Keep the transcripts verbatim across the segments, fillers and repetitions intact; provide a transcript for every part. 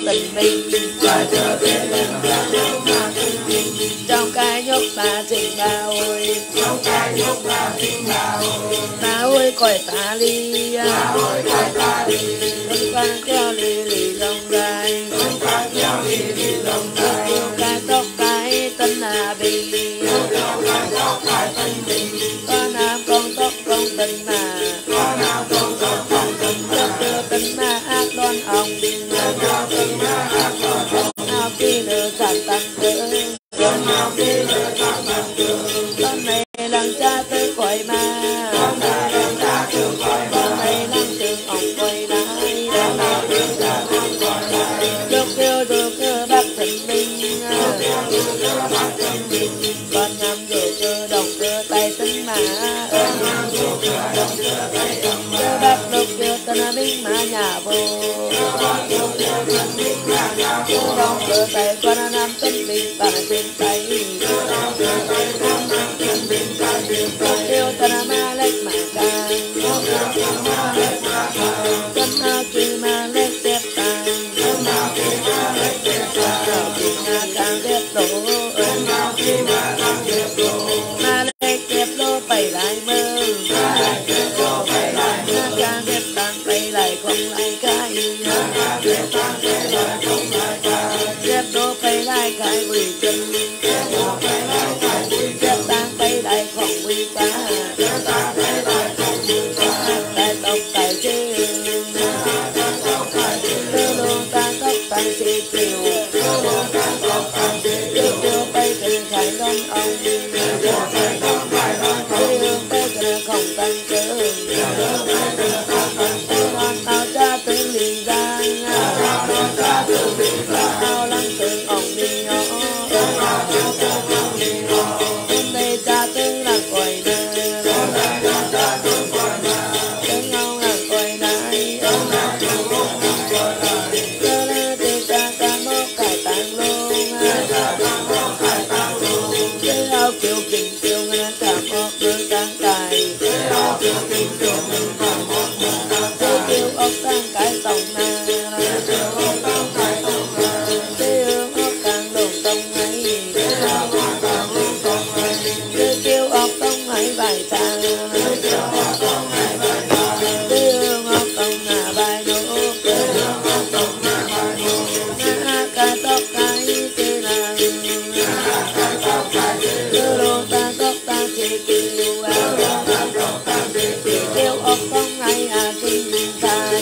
tình mình trong cái nhúc ta trình bà ơi bà ơi cõi ta ly con con kêu lì lì rong rai cái tóc cái tân là bì con nam con tóc con tình mà đưa tình mà ác đoan ông nào khi nữa sản tăng cơ con này làm cha tới khỏi mà con này làm trường ông quay lại được kêu được kêu bác thần minh con ngắm được cơ đồng cơ tay tính mà cơ bác được kêu tân minh mà nhà vô đồng cơ tay con năm tính minh và trên tay kêu tân ma lách mà càng tân áo kỳ mà lách đẹp càng càng đẹp đổ mà lách đẹp đổ phải lại mơ càng đẹp càng phải lại không lại cái đẹp đổ phải lại cái vì chân đẹp tăng phải lại không vì ta tại tóc tại chế tư luôn tăng tóc tăng chế chiều tiêu tiêu bay từ khải đông ông quê hương bay từ không tăng cơ con tao cha từ lì giang tao lăng từ ông đi nhỏ hôm nay cha từ là còi nơ từ ngâu là còi nai cơ lê thì cha ca mô cải tàng luôn cái áo kiều kinh kiều ngân cả một đường tăng cài cái kiều ốc tăng cái tổng na cái hương ốc càng đồn tông ấy cái kiều ốc tông ấy bài sang cái hương ốc tông là bài nổ cái tóc cái tên là cơ lô ta tóc ta chỉ kiều kiều ốc tông ấy à kinh tài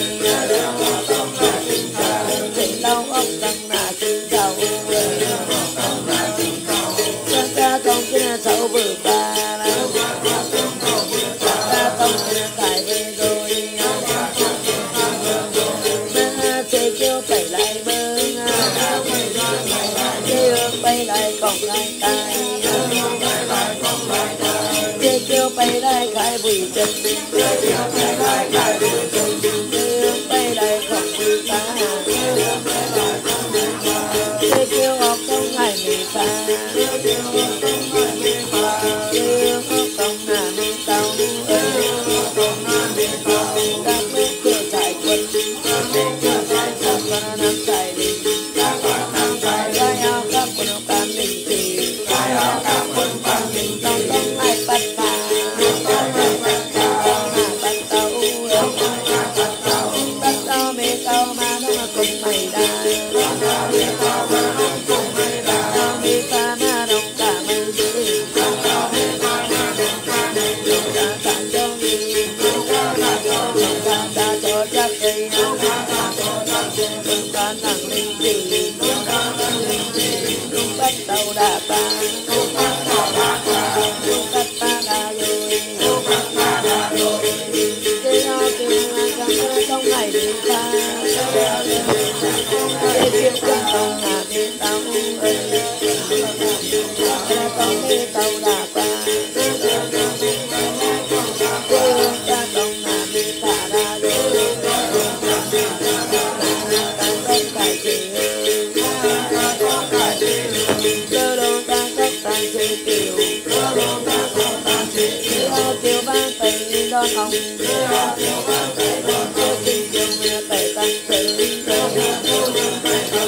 chỉ lâu ốc tông là kinh giàu cha cha tông kia sầu bự ba cha tông kia cải về rồi mà chế kêu phải lại mơ chế hương bay lại cổng lại tai chế kêu bay lại khai bụi chân chế hương bay lại cổng bụi ta chế kêu học không hải mì ta chế hương học không hà mì tàu các nước cửa trải quân con năm trải đình gai áo các quân can đình thì tông tông ai bắt phá bắt tàu bắt tàu mê tàu mà nó cùng mày đa tàu mê ta mà đông cả mây dưới ta cho đi ta cho chắc cây con thằng linh chỉ bắt đầu đạp ba bắt ta đà rồi cái áo kêu là trong ngày đi ta cái kêu con tàu là đi tàu tàu đi tàu đạp ba cái hương ta tàu là đi thả ra rồi ta tóc cải chỉ cơ đô ta tóc ta chỉ kiều kiều ban tay đón ông kiều kinh kiều tẩy tăng tử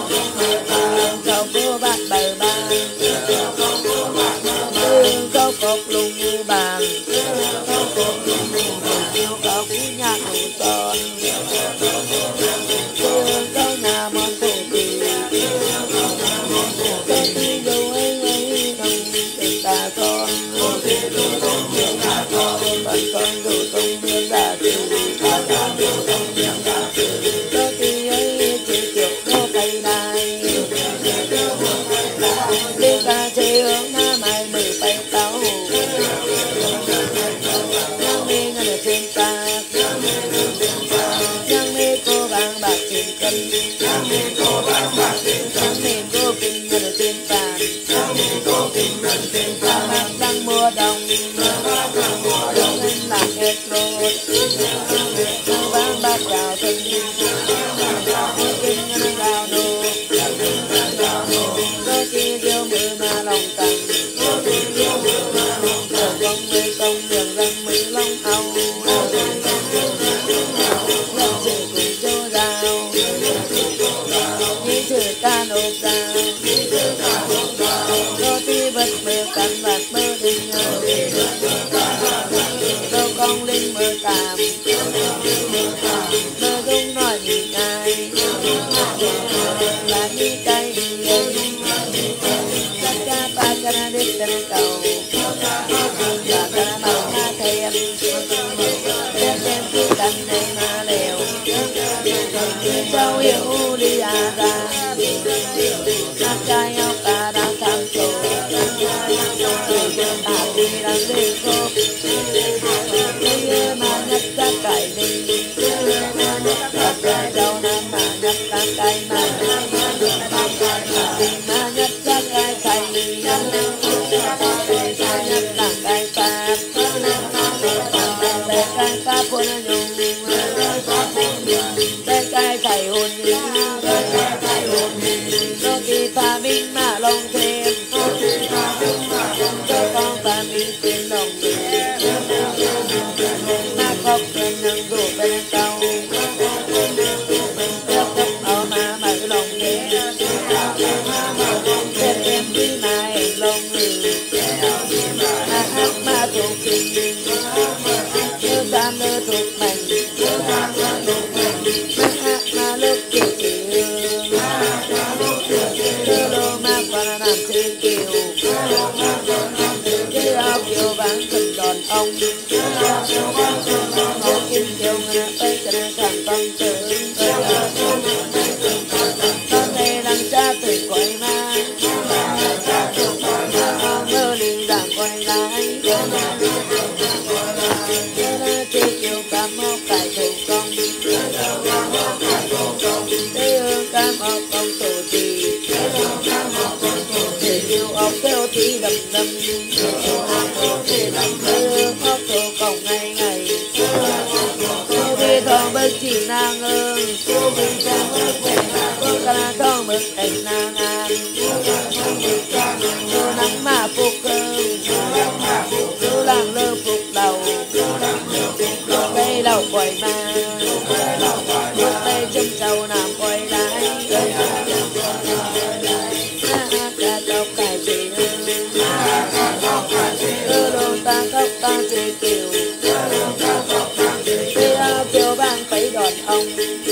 câu cô bạc bờ bàn câu cột lùng bàn câu câu cú nhạc đủ son câu nhà mòn thủ kỳ câu tí dâu ấy ấy đồng tình ta son phần con đủ tung miên ra từ câu tí ấy chỉ kiểu cô cây đài đi ca chế hướng na mai mười bay táo nhang mi ngân ở trên ta nhang mi cô vàng bạc trên cân nhang mi cô kinh ngân ở trên bàn bạc đang mua đồng đồng ngân lạc hết rồi vàng bạc gạo từng kinh ngân gạo đồ có chi tiêu mười mà lòng tặng con mười công đường răng mười long âu nhất chữ cùng châu đào như chữ ca nộp đào có tí vật mưa cắn bạc mơ đình đâu con linh mơ tạm mơ dung nói nhị ngài là đi cây tất cả ba cái đứt trên cầu và cái màu na thêm đem đem cái cành này mà lèo châu yêu đi à ra hát trai áo ta đang tham trổ à đi đang đi khô đi mà nhắc ra cải đi gặp ra đâu nam mà nhắc ra cải mà tìm mà nhắc ra cải thầy nhắc ra cải pháp để cải pháp của nó nhung để cải thầy hồn có khi pha minh mà lòng thêm cho con pha minh trên lòng mà khóc trên nâng rủ bên cầu cho cấp ở mà mở lòng thêm để em đi mà em lòng mà hát mà thuộc kinh như gian đưa thuộc mình mà hát mà lúc kỳ đưa đô mà qua làm thiên kiều cái áo kiều vàng từng đòn ông ông kim kiều ngã tay cho nên càng tăng trưởng con này làm cha tuổi quay ma mơ linh giảm quay lái chỉ kiều cam mốc cải thủ công tê hương cam mốc công tổ trì để kiều ốc kêu tí đầm đầm tê hương ốc tổ cổng ngày ngày cô đi thong bức chỉ nàng ương cô ca thong bức ảnh nàng an cô nắng mà phục cơm cô làm lơ phục đầu cây đầu quay ma tay châm trầu nằm quay lái ca tóc cải chỉ cơ đồ ta khóc ta chỉ kiều cây áo kiều vàng phải đòn ông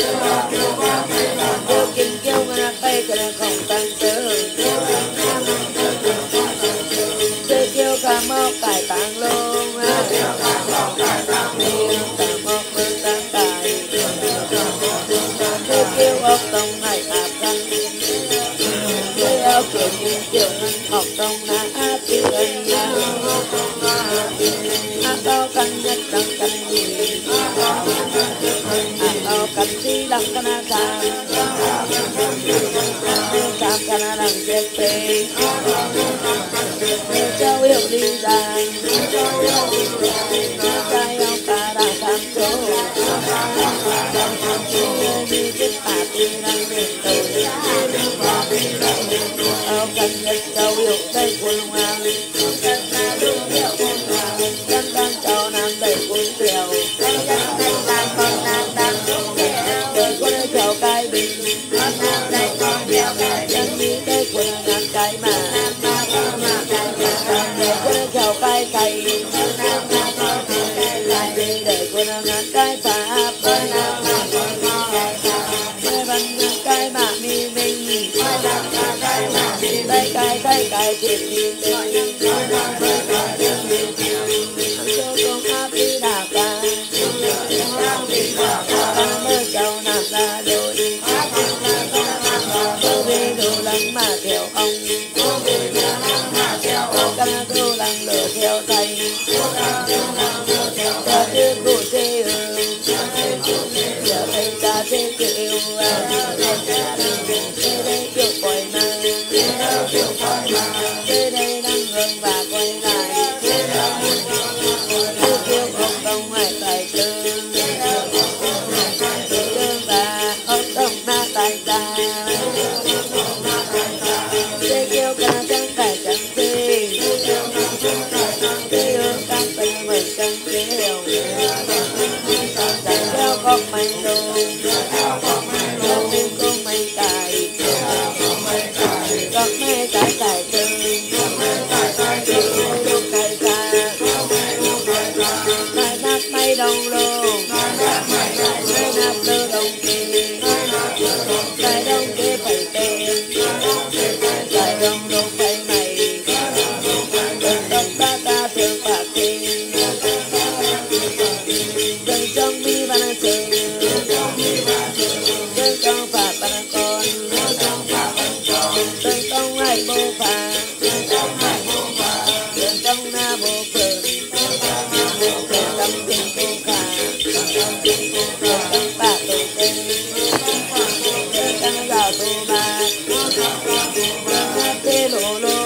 kiều kim kiều ngã tay cái này không tăng sớ cây kiều ca mốc cải tăng luôn ca mốc mơ tăng cải cây kiều ốc tông này áp răng cây áo kiều kim kiều ngân học tông na áp tiêu ân áp cao căn nhất đăng căn nhì áp cao căn si đăng căn na tham tham căn na đăng chết phê châu yêu đi dài trai áo ca đăng tham chỗ đi chết hạ ti đăng điện tử áo căn nhất châu yêu đây quân hoàng căn căn châu nam đầy quân kiều để quân châu cái bình cái mà để quân theo cái thầy để quân cái pháp mai văn cái mà mi minh đây cái đây cái thiệt mi minh cho con áp đi đà ca con mơ châu nằm ra đôi tôi về đồ lắng mà theo ông con đồ lắng lửa theo thầy ta chưa cụ thế giờ thầy ta thế kêu tới đây kêu quay mà tới đây đang gần và quay lại kêu không công ai tài tư tương và ông đông na tài ta thế kêu cả chẳng phải chẳng thế thế ương các tình mình chẳng thế hiểu theo con mình đồ theo mình con mình cài con mê trái cài tư lúc cài ra cài nát mây đông lô cài nát lơ đông kì cài đông kì phải tên cài đông đông phải mày đừng tâm ta ta thương bạc kì đừng trong mi văn trường đừng trong phạt văn con đừng trong ai bố phà đừng trong na bố phường đừng trong tình tu khả đừng trong bạc tu tên đừng trong giáo tu bạc đừng thế lộ lô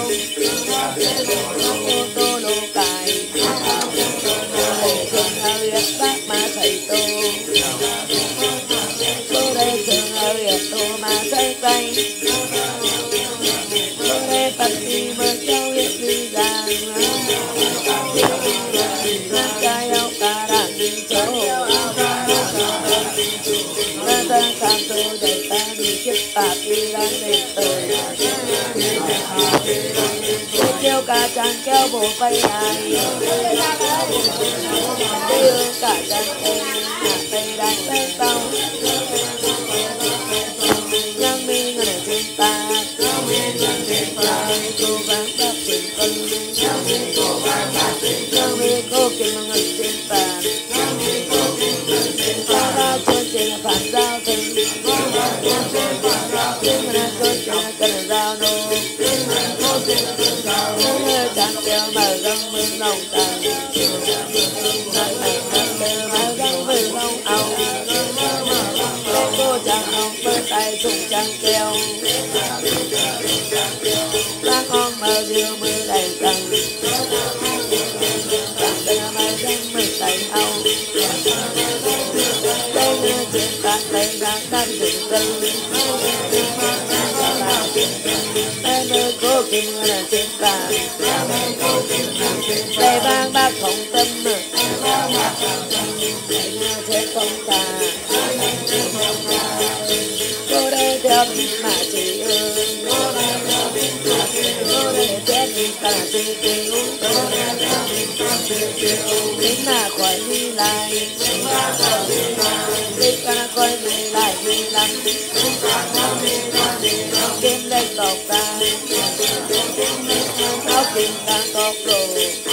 ô tô lô cài để thường ở việc bác mà thầy tu tôi đây thường ở việc tu mà thầy quay tôi đây phật đi mơ châu hiện đi giang cái áo cà đàn đi châu ta ta tham tu để ta đi kiếp bạc đi đang đến tới kêu cả chàng kêu bộ bay ai kêu cả chàng kêu tay đánh tay tao nhang mi người trên ta cô vắng bác tình quân nhang mi cô kinh người trên ta ta ra cho trình phản giao tình nhưng mà cho trình cần giao nô chẳng kêu mở răng mương nồng tàn mở răng mương nồng ầu cô chẳng nồng bơ tay sung chẳng kêu các con mở diêu mưa đầy răng chẳng kêu mở răng mương đầy ầu đây như trên cát đây đang cắt rừng cây đây nơi cô kinh là trên cạn đây vang bác không tâm đây như trên không tà cô đây theo mình mà chỉ ương cô đây theo mình cả chỉ cứu đến mà khỏi đi lại đi cả coi đi lại đi lắm kiếm lấy cọc ta áo kim ta cọc đồ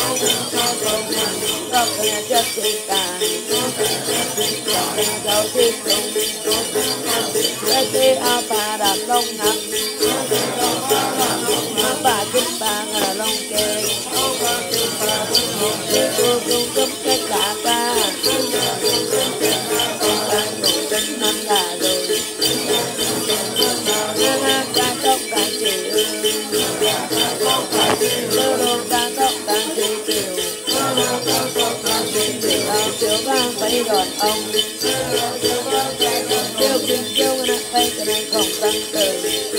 cọc nhà chất thì cả nhà giàu thiên cung lấy cái áo bà đạp lông nằm bà kim bà ngà lông kê cô cung cấp cái cả ta đang ngủ trên năm là rồi ca tóc càng chiều lô lô ca tóc càng chiều chiều chiều vang phải đòn ông kêu kinh kêu cái này cái này không tăng cười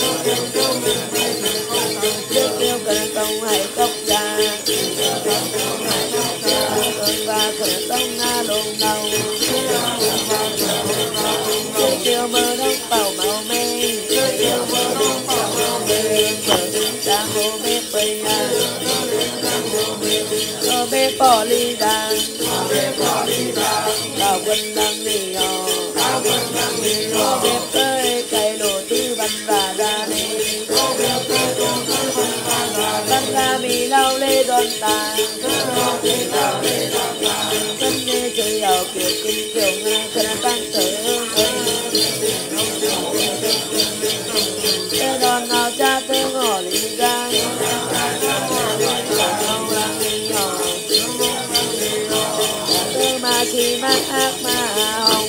kêu kêu cái này không hay tóc ra ơn và khởi tông nga bỏ ly đàn đào quân đang đi nhỏ bếp tới cây đồ tư văn và ra đi văn ra mi lau lê đoan tàn thân như chơi đầu kiểu kinh kiểu ngay thân tăng tới cái đòn nào cha tới ngỏ lý ra tư mà chỉ mắt ác mà hồng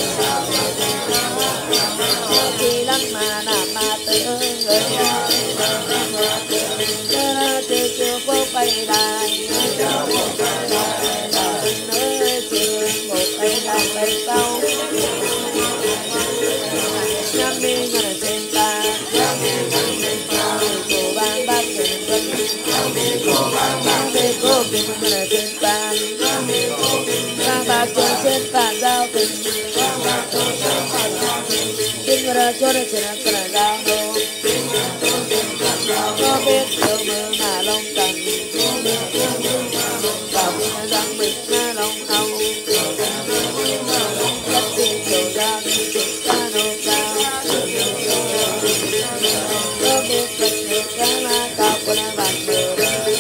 chỉ lắm mà nằm mà tư người từ chiều phố bay đài nơi chiều một bay đài bay cao nhắm đi ngờ trên ta cổ bang bác trên quân về cô bình ngờ trên ta bang bác trên trên ta giao tình kinh ngờ cho nó trên cái đào đồ có biết đâu mơ mà lòng tần bảo mình rằng mình mà lòng hậu tất nhiên chiều ra đi chúng ta nô cao có biết vật được cái mà cao của nó bạn mơ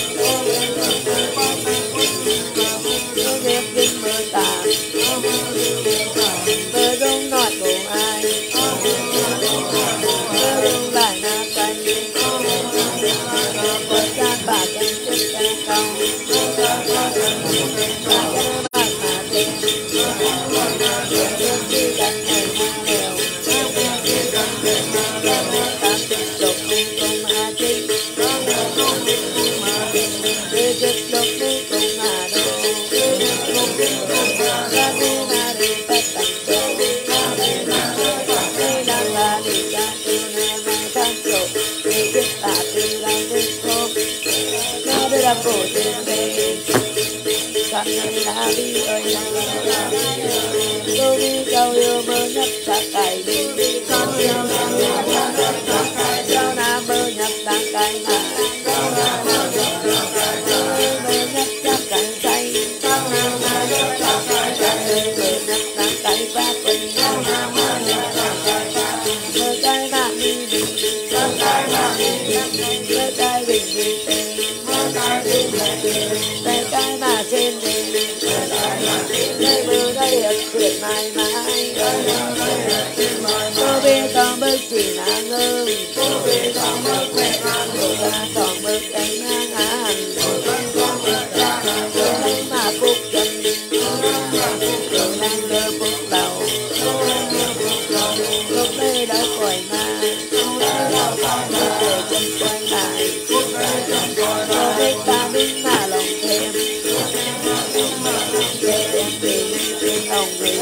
có biết kinh mơ tạm mơ đúng nói bụng ai mơ đúng lại na canh quay ra bà chân chết tay công bà chân bà mà tiền đi gần ngày mà lèo tám lục đi cùng hà trinh đi chết lục đi cùng hà đô ra đi mà đi tất tận châu đi đang là đi ra từ nơi mai tháng lục đi chết tạ từ đang đi khô nó đi ra cổ tiền về con này là đi ơi tôi đi châu yêu mơ nhấp chặt cày đi châu nam mơ nhấp tăng cày mà mơ nhấp chặt cày say mơ nhấp tăng cày phát quỳnh mơ cay nạn đi đi mơ cay bình đi tay cái mà trên đi đây mưa đây ẩn quyệt mãi mãi cô biết con bước chỉ là ngơ cô ta còn bước đánh ngang hàng đánh mà phúc chân đang đơ phúc đầu lúc đây đã khỏi mà để chân quay lại cô biết ta biết mà lòng thêm để em về trên lòng người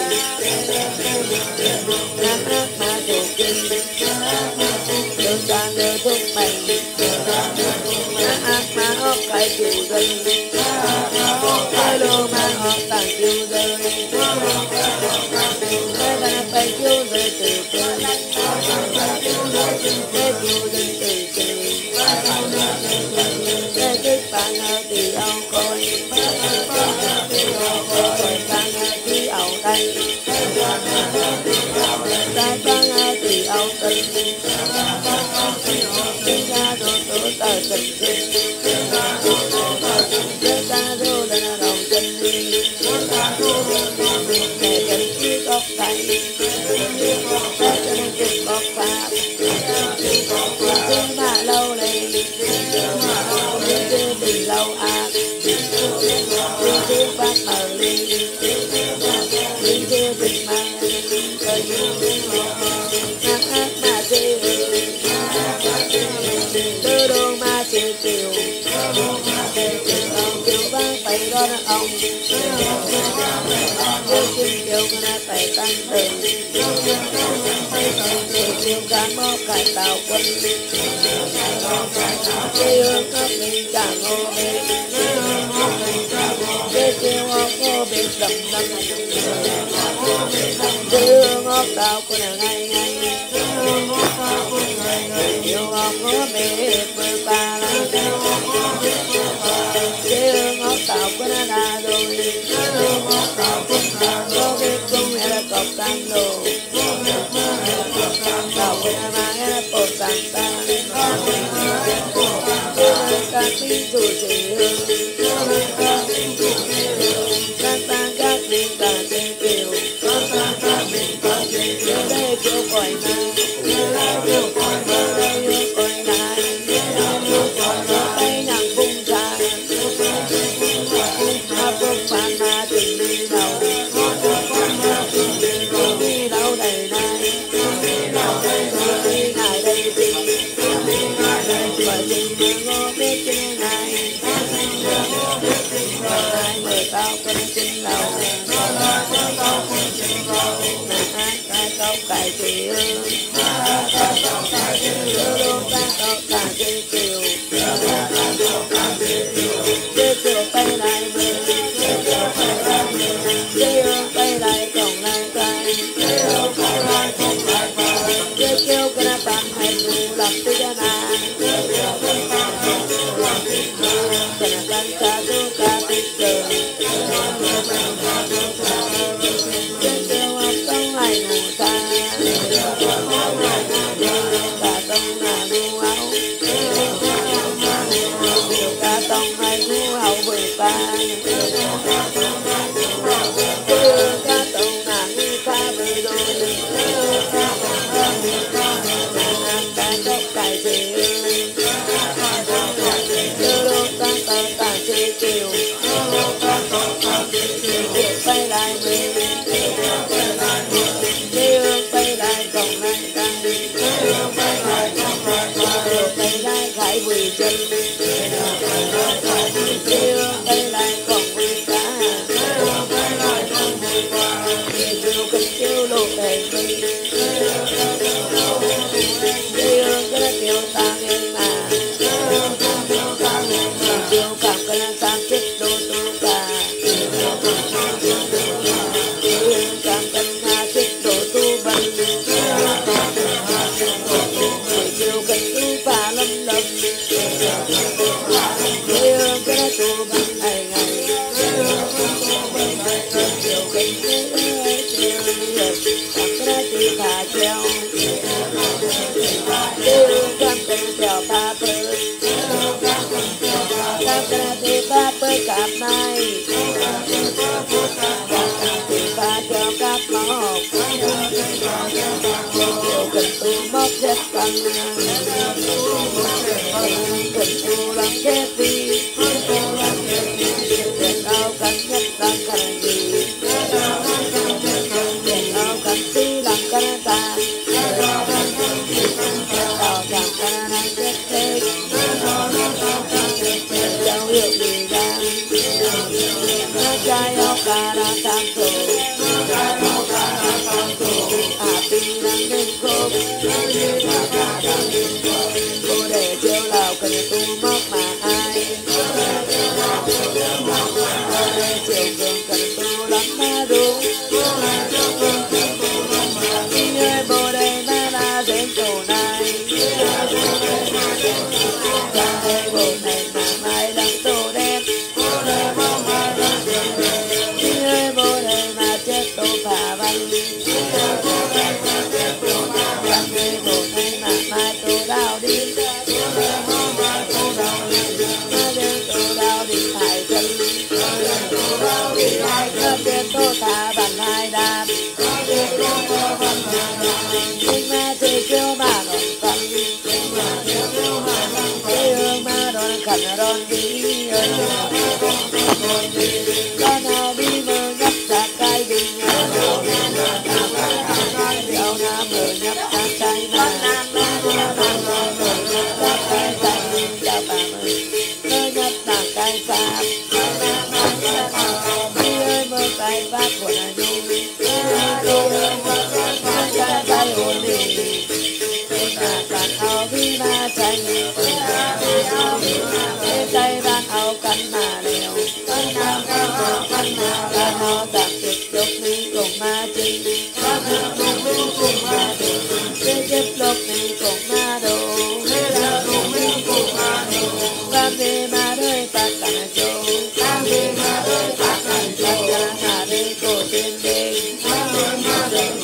nắm ác mà chủ kinh đường ta ngơ thuốc mạnh nắm ác mà hốc cái chịu dây cái lô mà hốc tặng chịu dây cái ta phải chịu dây từ từ cái chịu dây từ từ cái thích bạn ở thì ông coi cái bạn ở thì ông đây cái bạn ở thì ông tình cái ra đồ tổ tờ tình cái ra đồ là lòng tình mẹ tình chỉ có tay cái chân chỉ có pháp cái mà lâu này cái tình lâu à cái phát mờ đi cái tình mà ác mà chê tư đô mà chê kiều ông kiều vang phải đó là ông kiều kim kiều nó phải tăng từ kiều cán mốc cải tạo quân kiều hương khắp mình cả ngô bê kiều ngọc ngô bê đầm đầm kiều ngọc đào quân là ngay ngay kiều ngọc ngô bê bơ ba la kiều ngọc đào quân là san đồ đạo quên ma bồ tát ta các tín chủ trì hương các ta các linh cả thế kiều đây kêu cõi này kêu cõi này cõi này tay nhang cung trà ma phước phan ma tình đi đầu đi đâu đầy này đi ngài đây tình bởi tình ngô biết trên này ai mời tao con trên đầu ta câu cải chỉ ta câu cải chỉ kiều chưa chiều bay lại mưa chưa bay lại cổng lại tay chưa kêu cái bàn hay dù làm tôi ra nà cái là căn cha tu ca tích cờ chưa kêu học tông lại ngủ xa cả tông là ngu áo cả tông hay ngu hậu bười ba cả tông là ngu xa bười đôi ta chốc cải chỉ kiều bay lại về đi hương bay lại cổng lại tăng bay lại khải quỳ chân đi hương bay lại cổng quỳ cá kêu kinh kêu lộ đầy mi đi hương cái kêu ta nghe mà kêu cảm cái tam chết đô tu cả cảm cần hà chết đô tu bần kêu cần tu phá lâm lâm kêu cái tu bần ngày ngày kêu cần tu cái tu phá treo kêu cảm cần treo phá bờ các cái ba bơi cạp mai ba cho cạp mọc kêu cần tu móc rất căng cần tu làm thế gì đâu cần nhất đang cần gì đâu cần gì làm cần ta đâu chẳng cần năng chết thế đâu hiểu gì ra trai áo cà ra tam thủ à pin năng lên cốp cô để chiêu lào cần tu móc mà ai chiều cường cần tu lắm mà đúng người bồ đề na na đến chỗ này ta thấy bộ này mà mai đang tô đen người bồ đề mà chết tô phá văn người bộ này mà mai tô đào đi tô đào đi thải chân biết tô thả bản hai đàn nhưng mà chỉ kêu mà nó tăng cái hương mà đón khẩn đón đi con nào đi mơ nhấp ra cái bình dạo nam mơ nhấp ra cái mà nhấp cái tay chào bà mơ mơ nhấp ra cái sạp đi ơi mơ cái bác của là nhung cái tay hồn đi bạn áo vi ma xanh tay bạn áo cắn mà lèo bạn áo tạm trực chốc mi cùng ma trinh chế chếp lộc mi cùng ma đồ làm gì mà đôi bạc cả châu làm gì mà đôi bạc cả châu hà đi cổ tiên đêm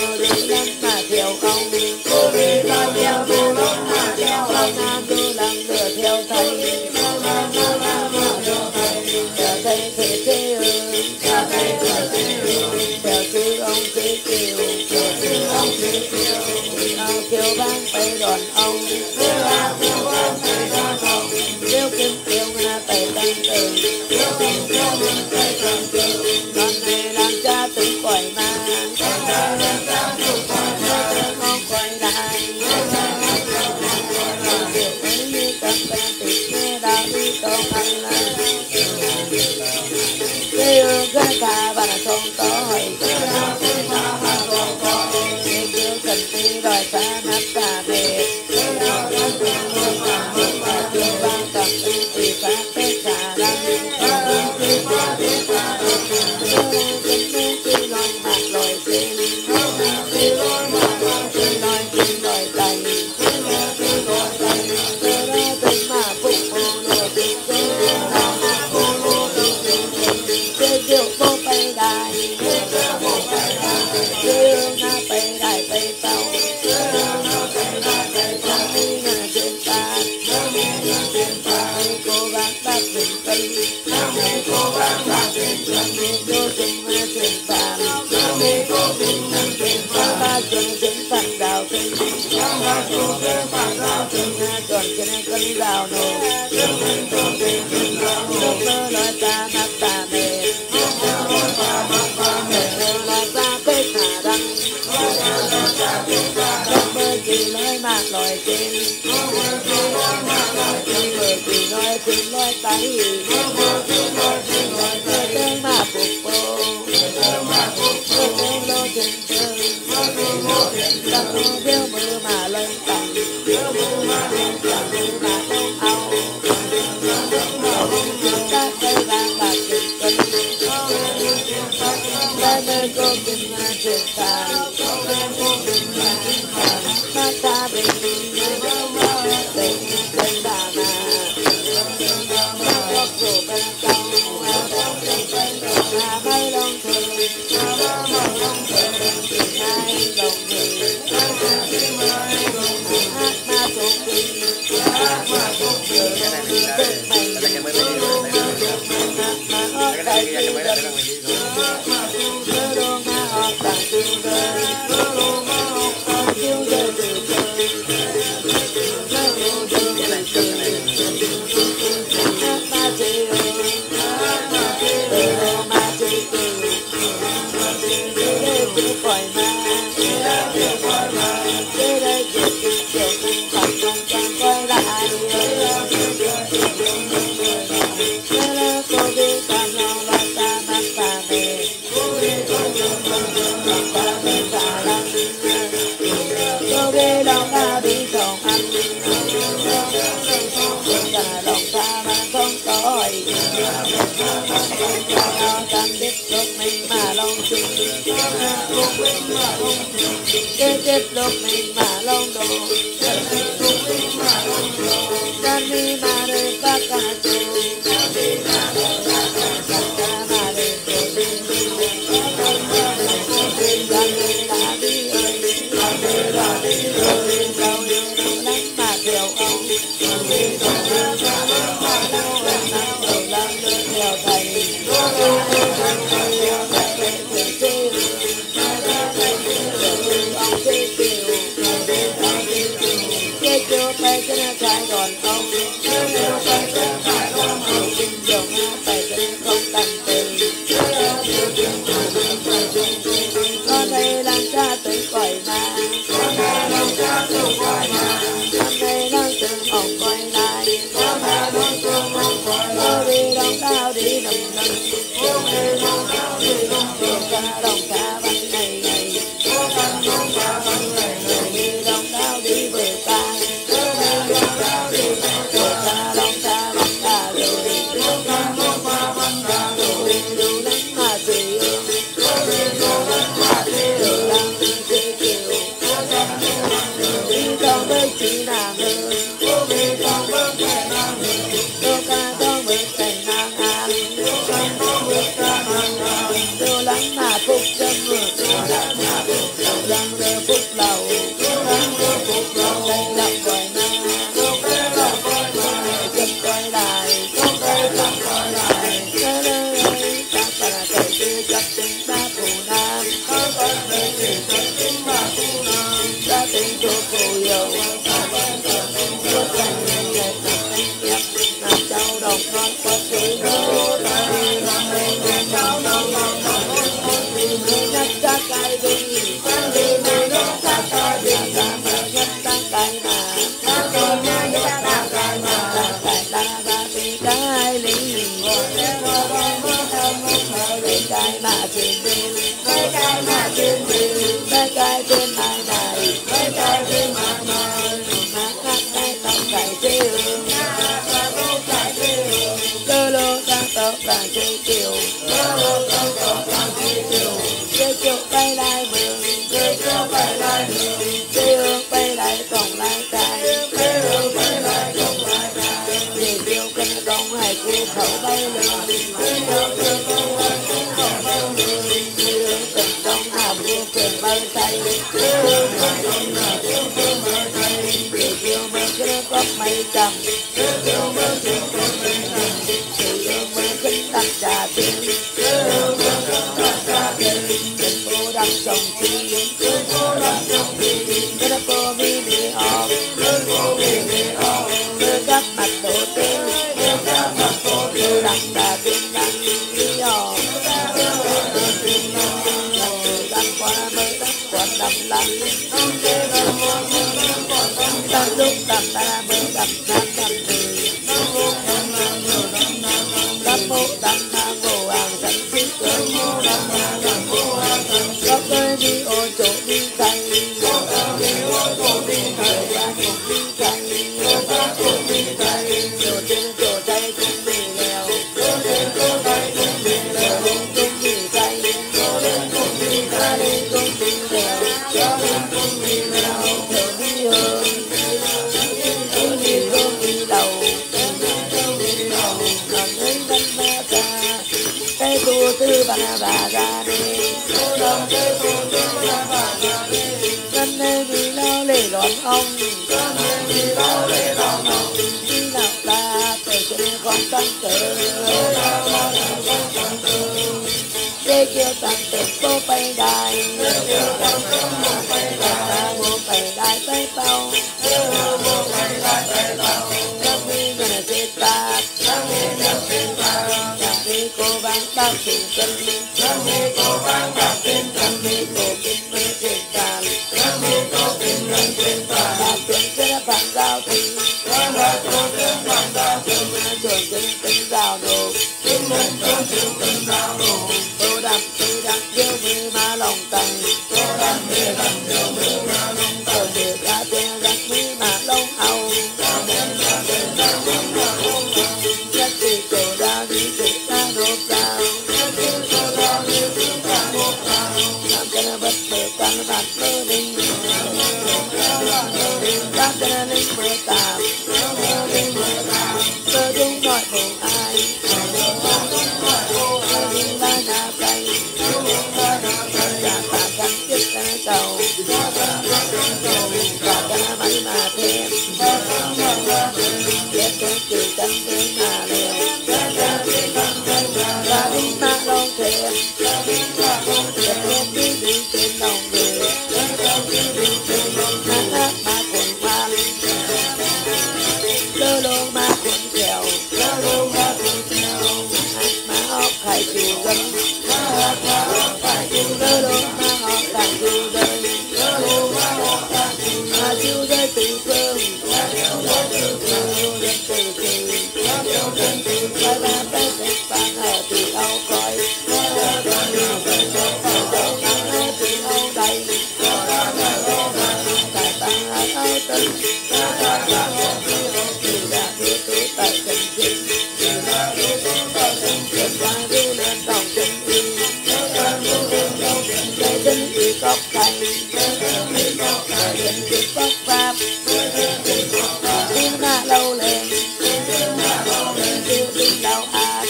mơ đủ lắm mà theo ông cô đi lo theo đủ lắm mà theo ông nam du lăng lừa theo thầy theo thầy thể thế ơi theo thầy thể thế ơi theo sư ông thế kiều theo sư ông thế kiều ao kiều vang tay đòn ông ao kiều vang tay đòn ông kêu kiếm kiều nga tay tăng từ kêu kiếm kiều nga tay tăng từ con này làm cha tự quẩy mà con này làm cha tự quẩy mà con quay lại kiều ấy như cầm tay tịch nghe đạo đi con anh là kêu cái cả bà không có hỏi kêu cần đi đòi xa nắp cả về kêu vang cầm đi thì phát tất cả đang kêu kính mến khi nói mặt lòi xin khi nói mặt lòi xin nói xin lòi đầy kêu đó tính mà phục vụ lùa tình kêu kêu bố bay đài kêu na bay đài bay tàu đi ngà trên ta cô gắng đáp bình tây cô gắng đáp bình tây cô tình ma trên ta ba chân trên phẳng đào tinh tròn trên cân đào nổ nước mơ nói ta nắp ta mê nói ta tết hà đăng nước mơ chỉ nói mạc lòi trên nước mơ chỉ nói trên nói tay nước tên mà phục vụ nước tên lô trên trời ta cô thiếu mưa mà lên tầng tầng mà không ao các cây vàng bạc trên cân ta nơi cô kinh ma trên ta mắt ta bình tình tình bà mà góc cổ bên trong hà bay đông thường hai đồng người hát ma thuộc kinh hát ma thuộc kinh thức mạnh hát ma hót đại tiêu đâm cơ đô ma hót tặng tiêu rơi tiêu rơi từ trời hát ma chê từ đô ma chê kiều để chữ khỏi ma để đây chữ kiều kiều cùng phật cùng chẳng quay lại để đây cô đi tam lòng là ta nắp ta mê cô đi ta lăng cô đi lòng ta đi không ăn cả lòng ta mà không có hỏi tâm biết lúc mình mà lòng chung để tiếp lúc mình mà lòng đồ tâm đi mà đời các ca chủ tâm đi mà đời các ca mà đời tổ tiên tâm đi đã đi ơi tâm đi đã đi ơi sao yêu đủ lắm mà theo ông tâm đi đã đi lắm mà theo ông năm đầu lắm đưa theo thầy kêu tay cái trái đòn ông kêu tay cái trái đòn ông kinh dòng tay cái không tâm từ con đây làm cha tự quẩy mà con đây làm cha tự quẩy mà con đây đang từng ông quay lại con đây đang từng ông quay lại đi đông cao đi nằm nằm đi đông cao đi đông đông ca đông ca bắn này này đông ca bắn này này đi đông cao đi về ta chỉ là mơ cô về con bước về nam cô ca con bước thành nam an cô ca con bước ra nam an cô lắng mà phục trong người năm rơ phúc lầu đây lọc gọi ma chân coi lại nơi nơi các bà là thầy tư chấp tình ba phụ nam gia tình của phụ yêu có thành nhân lệ tập anh nhập nam châu đồng non có sự đô nhất các cái đi các cái đi nhất các cái mà các cái là ba vì cái lý cái cái mà trên đêm cái cái mà trên đêm cái cái trên mai này cái cái trên mai này mà các cái tóc cái chơi hương cơ lô ta tóc là chơi kiều chơi kiều bay lại mường chơi kiều bay lại mường chơi hương bay lại tổng lại cài chơi hương bay lại tổng lại cài để kiều cân công hai cô khẩu bay lường chơi hương cân công hai cô khẩu bay lường chơi hương cân công hàm cô quyền bay tay chơi hương cân công hàm cô quyền bay tay để kiều mơ cái cốc mây trầm để kiều mơ cái cốc mây trầm để kiều mơ cái đặt trà tiền chơi hương mơ cái đặt trà tiền đừng cô đâm chồng chi đừng cô đâm chồng chi đừng cô mi mi ọp đừng cô mi mi ọp đừng các mặt tổ tiên đừng các mặt tổ tiên đặt trà tiền đằng lý ọp đằng qua mơ đằng qua đầm lăng đằng lúc đầm ta mơ đầm nam đầm người đầm mô đầm ta ngô hàng sẵn xích cơ có cơ đi ô chỗ đi cay có cơ đi ô chỗ đi cay ra chỗ đi cay ra chỗ đi cay chỗ trên chỗ cay cũng bị nghèo chỗ trên chỗ cay cũng bị nghèo cũng bị cay chỗ lên cũng bị cay cũng bị nghèo chỗ lên cũng bị nghèo chỗ đi hơn cũng đi cũng đi đầu cũng đi đầu còn ấy đánh ma ta cái tu tư bà bà ra đi đồng cái tu tư bà bà ra đi con nên đi lo lệ đón ông con nên đi lo lệ đón ông đi nào ta để cho nên con tăng tử để kêu tăng tử cô bay đài để kêu tăng tử cô bay đài cô bay đài bay bao cô bay đài bay bao các mi người là chết ta các mi người chết ta các mi cô vang bác tình chân các mi cô vang bác tình chân mi cô kinh mê trên tàn các mi cô kinh mê trên tàn đạt chuẩn sẽ là phản giao tình các đạt chuẩn sẽ phản giao tình chuẩn chính tình giao đồ kinh mê chuẩn chính tình giao đồ tô đam tư đam yêu mi ma lòng tầng tô đam tư đam yêu mi ma lòng tầng để ra tiền rắc mi ma lông hầu nhất thì cổ đa đi tự ta đốt cao làm cho nó bất bể tăng mặt mơ đình các cho nó linh mơ tạm mơ đúng mọi bộ ai linh ba na cây cả cả cắn chết ta cầu cả cả mấy mà thêm chết chết từ chân tới mà liều và đi mà lâu thêm chết chết đi đi trên đồng người hát hát mà quần phan lơ lô mà quần kẹo lơ lô mà quần kẹo hát mà ốc khai chiều dân lơ lô mà ốc khai chiều dân lơ lô mà ốc khai chiều dân mà chiều rơi từ phương lên từ từ phải ba bé sẽ phản ở từ âu coi từ âu đây tại ta ở âu tinh từ đã đưa tôi tại tình chính từ qua đưa lên đồng tình yêu để tình yêu cốc thành tình yêu cốc pháp tiếng na lâu lên tiếng đau ạt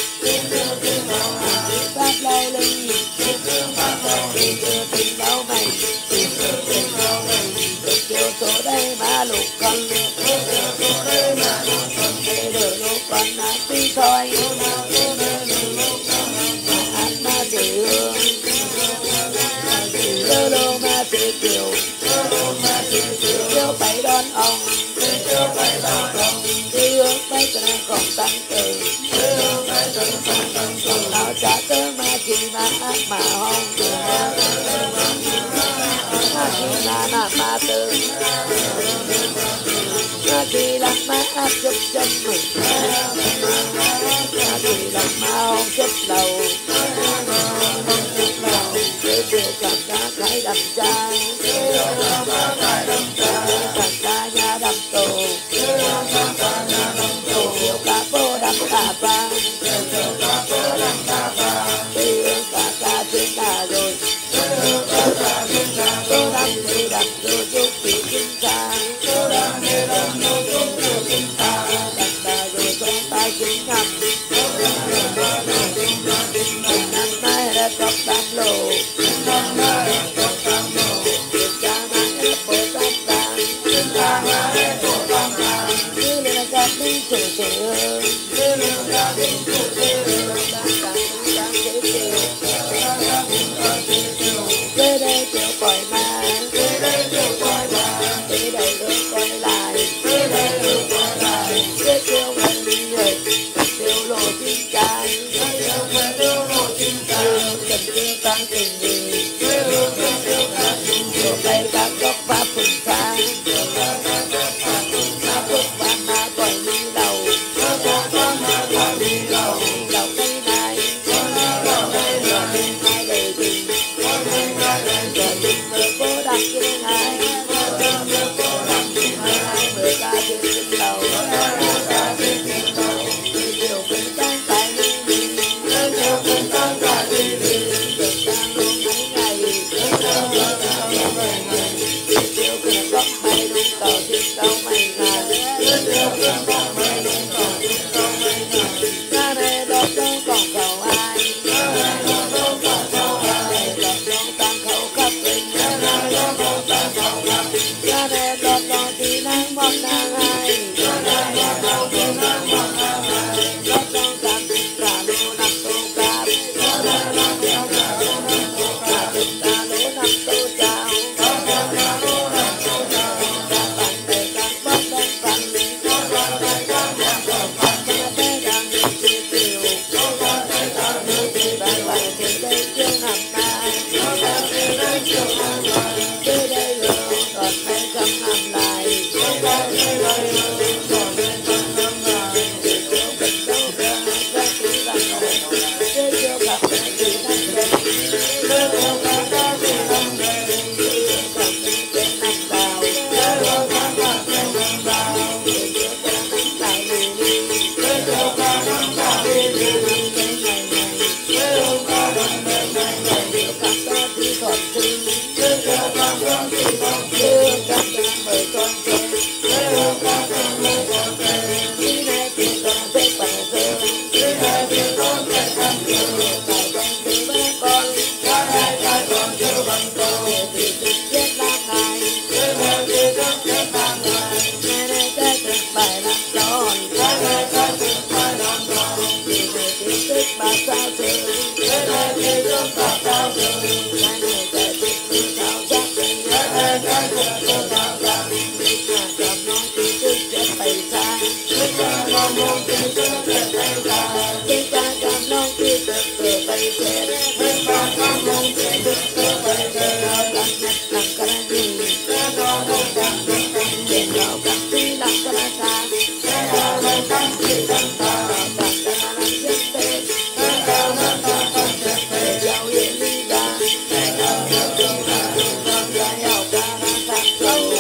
pháp lâu linh tiếng đau mày số đây mà lục con để được lục con là tí thôi ăn mà chỉ hương đưa lô mà chỉ kiểu tiêu bảy đón ông đi hướng mấy cái này còn tăng từ nó trả tới mà chỉ mà ác mà hông mà chỉ là là mà tư mà chỉ là mà áp chụp chân mình mà chỉ là mà hông chụp đầu để tiêu cầm cá khai đầm trai cầm cá nhà đầm tù tiêu cá bô đầm cả ba tiêu cá cá trên đà rồi tô đầm đi đầm tô chúc chị kinh ta đầm đà rồi con ta chính thầm năm nay đã cọc đam lộ đi chủ sự đi lên ra đi chủ sự đang đang đang chế chiều về đây chiều còi mà về đây chiều còi mà về đây được coi lại về đây được coi lại về chiều mình đi rồi chiều lộ chim trai chiều về chiều lộ chim trai cần chiều tăng tình gì chiều chiều bay các góc pháp phùng sang Hãy subscribe cho kênh Ghiền Mì Gõ để không bỏ lỡ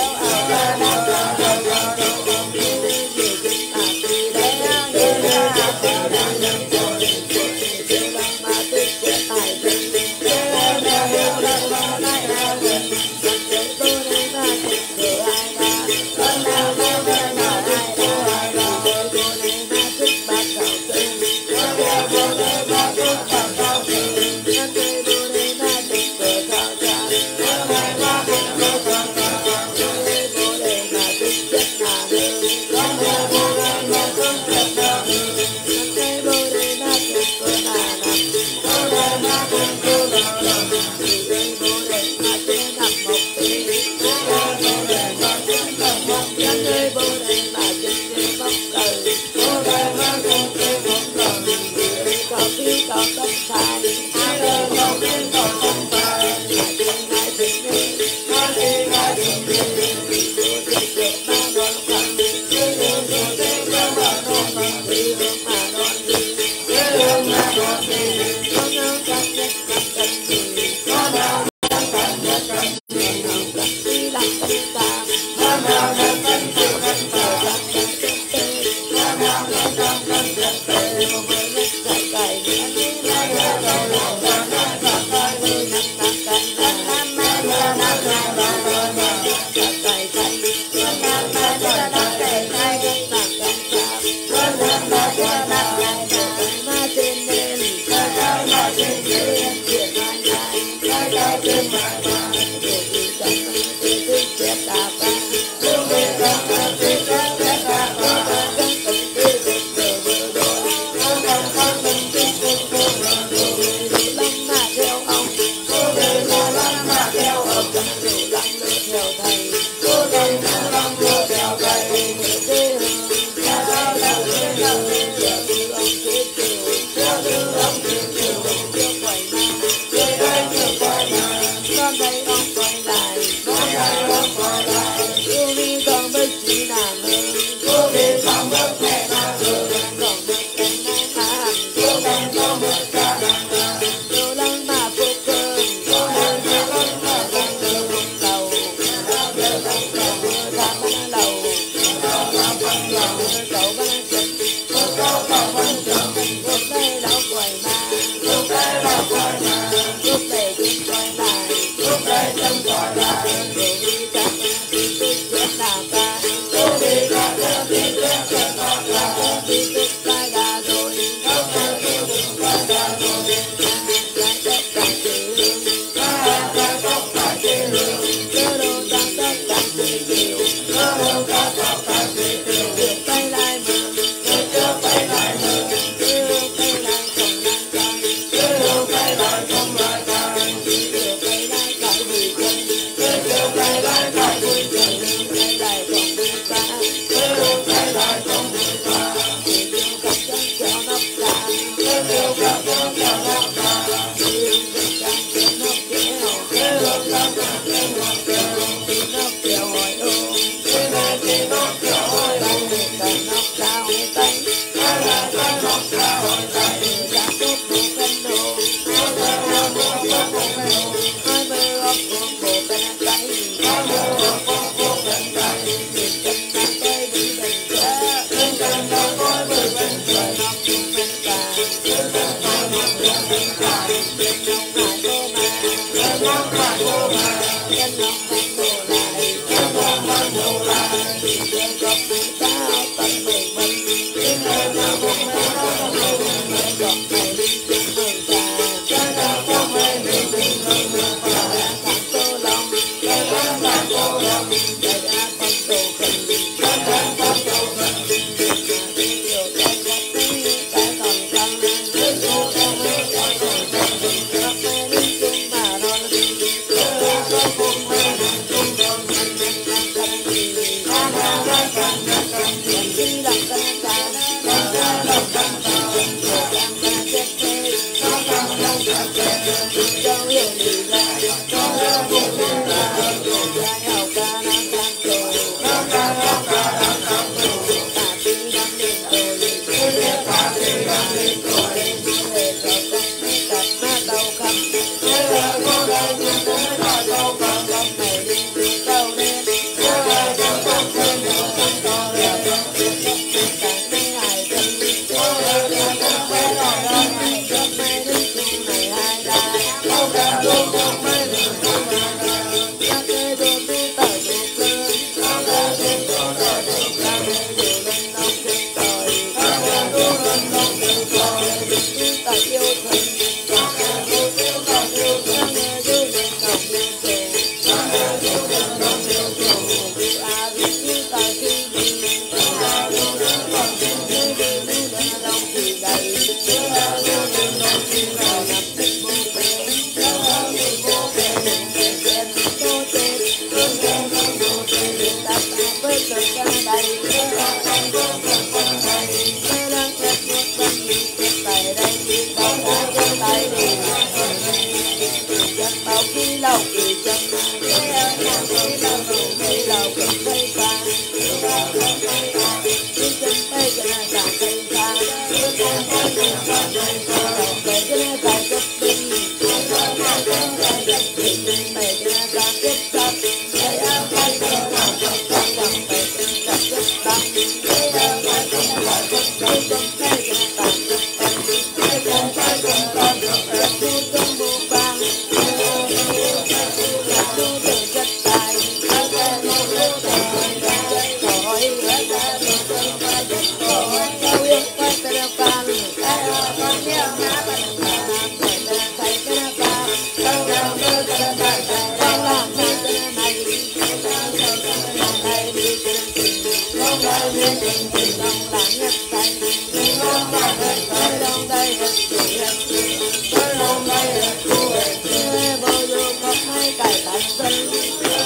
lăng lơ theo thầy cố gắng cố lăng lơ theo thầy quê hương cha ta là quê hương theo tư ông kế kiều theo tư ông kế kiều chưa quay mà chưa đây chưa quay mà con đây ông quay lại con đây ông quay lại cô đi con bất chỉ nàng ơi cô đi con bất mẹ nàng ơi còn bất kén nay mà hẳn cô đang con bất cha nàng ơi cô lăng mà phúc cơn cô lăng mà lăng mà lăng lơ không đầu lăng lơ không đầu mưa ra bắn lầu lăng lơ bắn lầu cậu bắn chân cô cậu cậu bắn chân lúc đây lão quay mà lúc đây lão quay mà lúc đây chân quay lại lúc đây chân quay lại cô đi cả đi tích chết nào ta cô đi cả đi tích chết nào ta cô đi tích lại đã rồi cô đi tích lại đã rồi lại tất cả chữ hương lại tất cả chữ hương cơ đồ ta tất cả chữ kiều cơ đồ ta tất cả chữ kiều được tay lại mừng được chưa tay lại mừng được tay lại không lại càng được tay lại không lại càng được tay lại cải bụi chân được tay lại cải bụi chân tay lại không bụi ta được tay lại không bụi ta được cặp chân kéo nắp ta được cặp chân kéo nắp ta được cặp chân nắp kéo được cặp chân nắp kéo nắp kéo hỏi ôm nắp kéo hỏi ôm nắp kéo hỏi tay nắp kéo hỏi tay đã tốt một cân đồ hai mươi ốc của bộ bên tay hai mươi ốc của bộ bên tay nhìn chân ta tới bị đình cha nhìn chân ta tới bị đình cha nóc chung bên ta nhìn chân ta nóc chung bên ta nhìn nông hải cô mà nhìn nông hải cô mà nhìn nông hải cô lại nhìn nông hải cô lại nhìn chân góc người ta tận mình mình nhìn nơi nào cũng thấy nó không thấy mình góc này đi chung người ta chân nào không thấy mình mình mình mình ta đã thẳng tô lòng ta đã thẳng tô lòng ta đã phân tổ khẩn ta đã phân tổ khẩn đi điều ta góc tí ta còn căng đi điều ta mới ta còn căng góc mê đi chung mà đôi đi góc cùng mê đi chung đôi mình đang căng đi đang đang đang căng đang căng đi đi đang căng căng đang đang đang căng căng đang đang chết chết đang đang đang chết chết trong hiểu gì ra trong hiểu gì ra ra nhau ca đang căng rồi đang đang đang căng căng rồi ta đi đang lên rồi ta đi đang lên rồi về cậu căng mấy cặp má đầu khăn bây giờ cô đây nhưng cũng mới nói câu còn góc này đi từ câu đêm cô đây đang căng thêm một căng to lên càng mấy ai chân cô đây đang căng mấy đòi đòi này góc mấy đứa chung này hai đà cô đang luôn góc mấy đứa chung này hai đà ta kê đồ tí tờ thuộc lên ta kê tí tờ thuộc lên ta kê điều lên nông trên trời ta kê đu lên nông trên trời tí tờ yêu thương ta kê yêu thương ta yêu thương ta kê yêu lên nông trên trời ta kê yêu lên nông trên trời yêu à yêu tí tờ khi đi yêu à yêu lên nông trên trời đi đi lên nông thì đầy yêu à yêu lên nông thì đầy ngập tình vô bề yêu à yêu vô bề để xem tô tên yêu xem vô bề ta ta với trời ca đầy yêu à không vô bề không đầy yêu đang chết một tâm đi chết tại đây ta đã chết tại đi chết bao khi lâu kỳ chân yêu à khi lâu khi lâu khi thấy ta yêu à không thấy ta yêu chân tay chân là cả tay ta yêu chân tay chân là tay ta lòng tay chân là cả chất đi yêu à tay chân là chất đi tay chân là cả chất tâm tay à tay chân là chất tâm lòng tay chân là chất tâm tay à tay chân là chất tay chân tay chân là cả chất tâm tay chân tay chân là chất tâm tu tâm bu vang tu tự chất tài tay chân tu tự tài hỏi hết ta tu tâm ta chất hỏi câu yêu ta ta phan ta con yêu ngã ta ta thầy ta phan ta ta ta ta ta làm ta này ta này đi trên tình long đây đi trên tình long là nhất tay long đây hết long đây hết tuổi hết long đây hết tuổi hết bao nhiêu có hai cải thành dân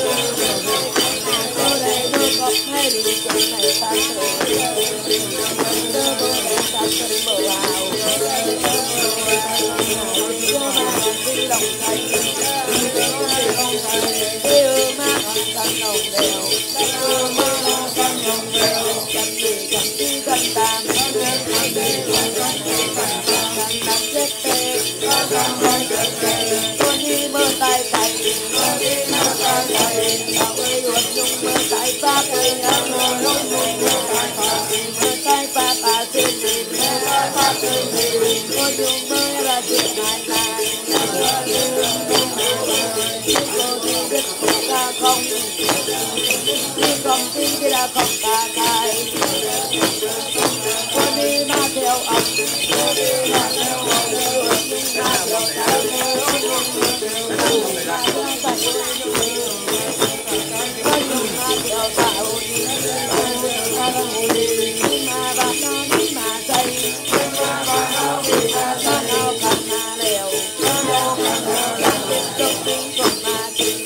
canh hồng đều canh gì canh chi canh tàn canh nằm chết tê con đi mơ tay tay bảo ơi ruột nhung mơ tay pháp ơi mơ tay pháp à xin con nhung mơ là chuyện này này không đi không đi thì là không cả cái con đi mà theo ông con đi mà theo ông mà theo cái con dùng mà theo tạo đi mà bà nó đi mà xây mà bà nó đi mà nó cần mà lèo tiếp tục đi cùng mà tìm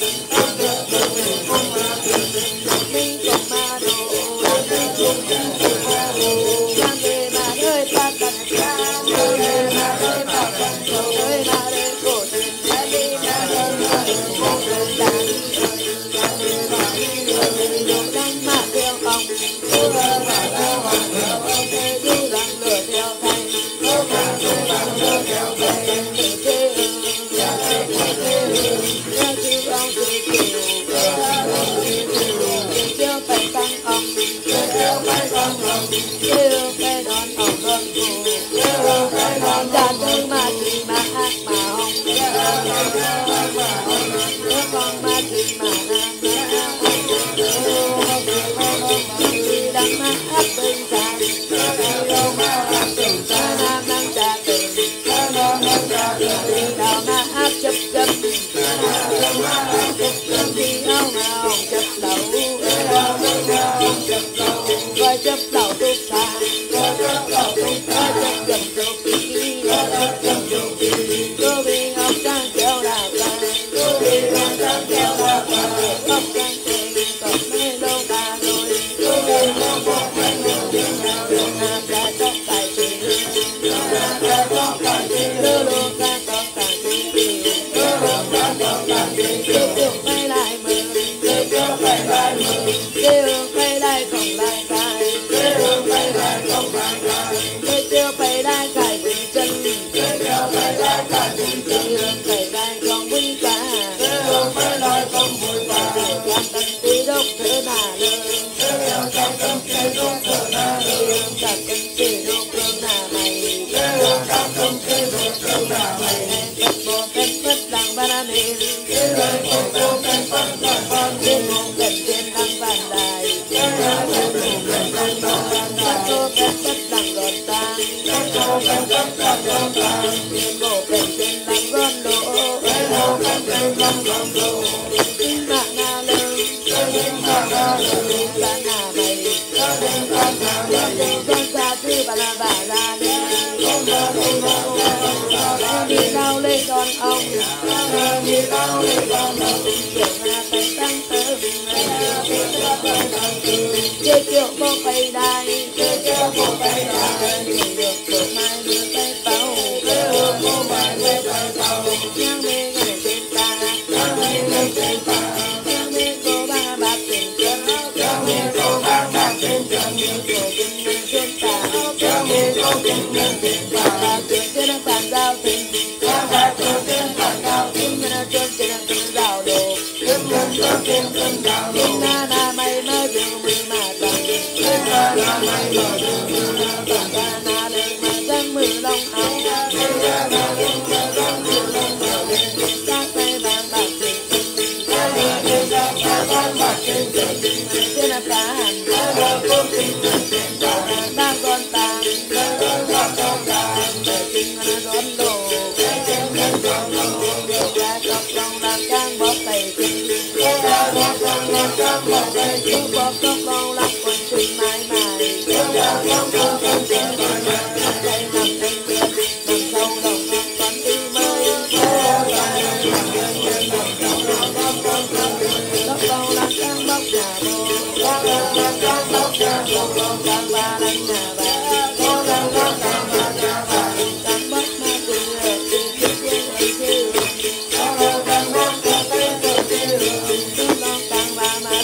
chấp đầu tu ta cô bị học trang kéo đào ta học trang tiền còn mê lô ta rồi hạt ra tóc tài tiền lô lô ta tóc tài tiền kêu quay lại mừng kêu quay lại không lại cài kêu quay lại cài bình chân kêu quay lại con vui cả làm tận tí đốc thở nà lơ làm tận tí đốc thở nà mày phật bồ phép phất đằng ba na ni thiên môn cần thiên đăng bàn đài phật bồ phép phất đằng gòn tang thiên bồ cần thiên đăng gòn lộ kinh mạ na lơ ba na mày con xa tư bà la bà ra đi đi lao lên đón ông đi lao lên đón ông kiểu là tay tăng tơ chơi kiểu bộ bay đai chơi kiểu bộ bay đai được bộ mai đưa tay tàu bộ mai đưa tay tàu nhang mê ngày trên ta nhang mê cô ba bạc trên chân nhang mê cô ba bạc trên chân cô kinh mê trên ta nhang mê cô kinh mê trên ta trên trên nó bàn giao tình trên nó trên trên nó trên rào đồ trên na na mây mơ rừng mì mà tặng na na mây mơ rừng mì mà tặng na na lên mà trăng mưa long áo các tay bàn bạc trên trên là cá hành đang con tàng kinh là đón đồ ra chọc lòng làm trang bóp tay kinh bóp tóc lòng lắc quần kinh mãi mãi tay nằm thanh tiền nằm sâu lòng ngang con đi mơ tóc lòng lắc trang bóp nhà bồ trang ba lanh nhà bà mà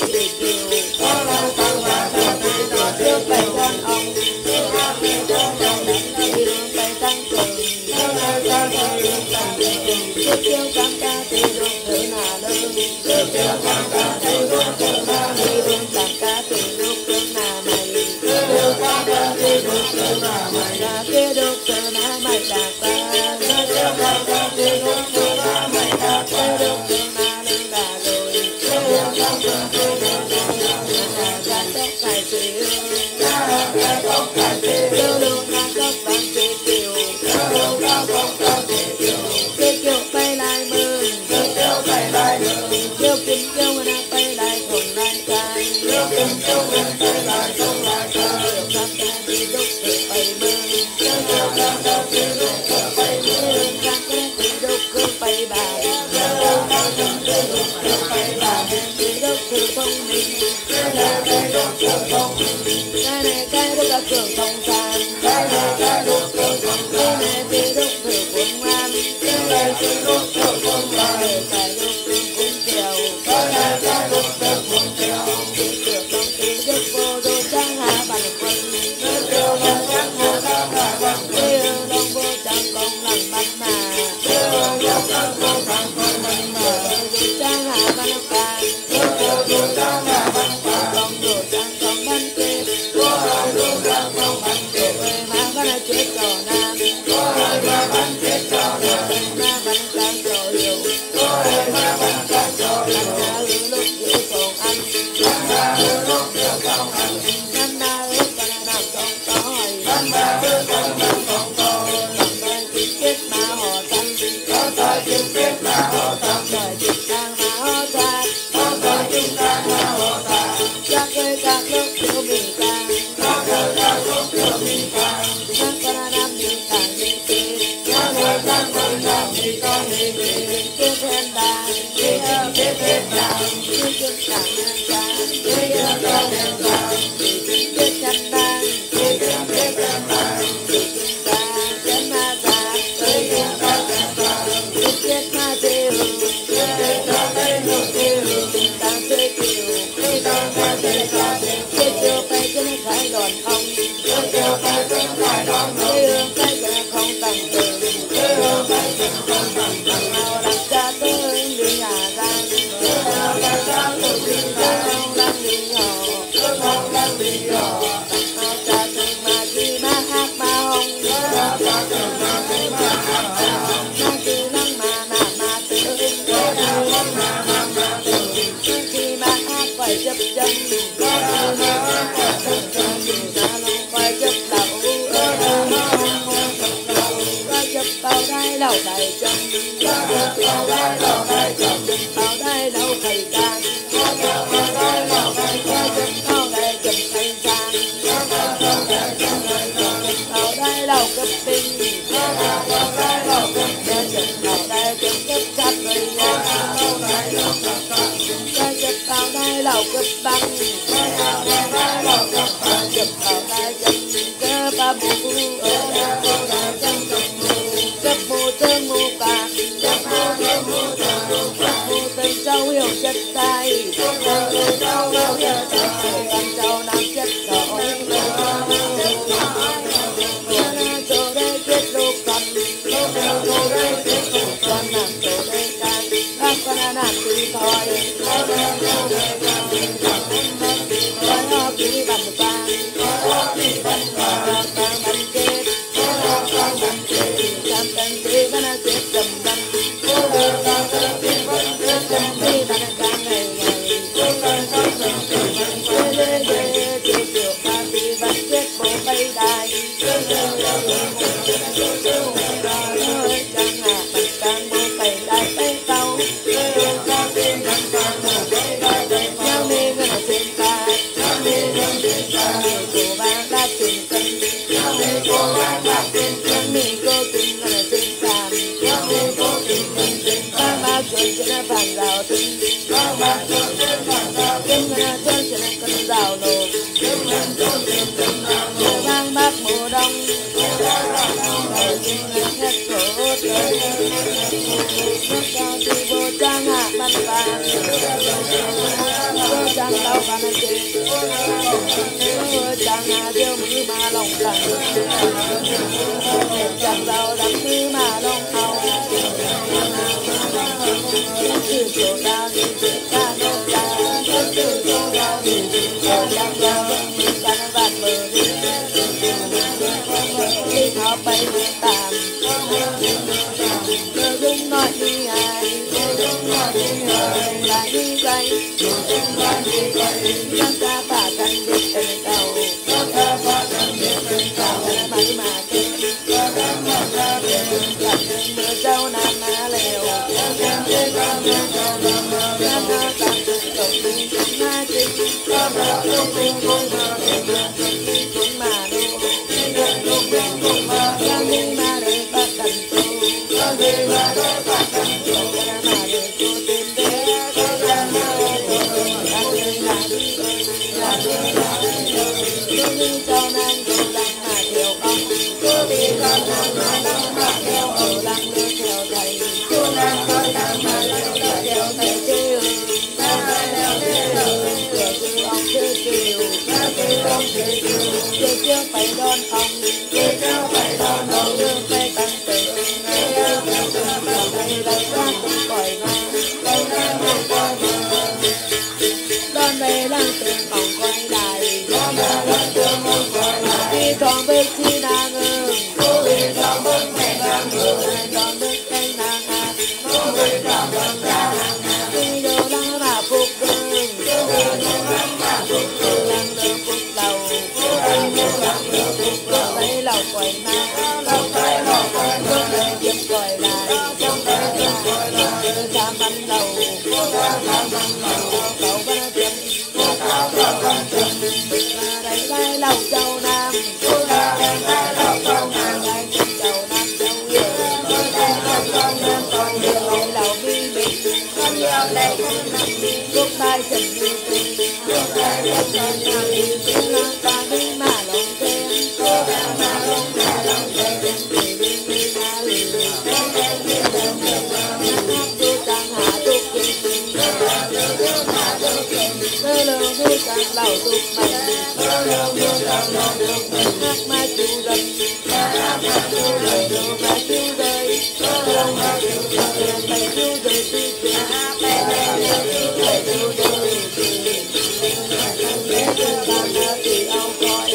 Hãy subscribe cho kênh Ghiền Mì Gõ để không bỏ lỡ những video hấp dẫn. có bay tạm cơ dung nói đi ai lại đi dây các ta bà cần biết tên cầu mày mà tên mưa châu nam má lều các ta cần cầu đi má chính cũng mà đô các đi mà để bắt cần tu các đi mà để bắt cần tu mà để tu tìm đến các đi là đi là đi là đi đi cho nên tu lăng mà theo ông tu đi cho nên mà lăng mà theo ở lăng đưa theo thầy tu lăng có lăng mà lăng đưa theo thầy chứ ông chưa chịu ông chưa chịu chưa chưa phải đón ông chưa chưa phải đón ông chưa phải tăng tử đây là ra cũng còi đón về đang từng vòng quay lại đi tròn bước chi đang ngừng đi tròn bước mẹ đang ngừng tròn bước cây nàng hạt đi đồ lăng mà phục đường lăng đường phục đầu thấy lòng quay na kiếm còi lại cha bắn đầu cậu vẫn kiếm đây đây lòng châu nam đây lòng châu nam châu yêu đây lòng bi bình lúc tay trần như tình ta đi mà lòng thêm càng đầu tục mạnh hát ma chú rần hát ma chú rời đồ ma chú rời mày chú rời tư tư mày chú rời bằng hai tỷ áo coi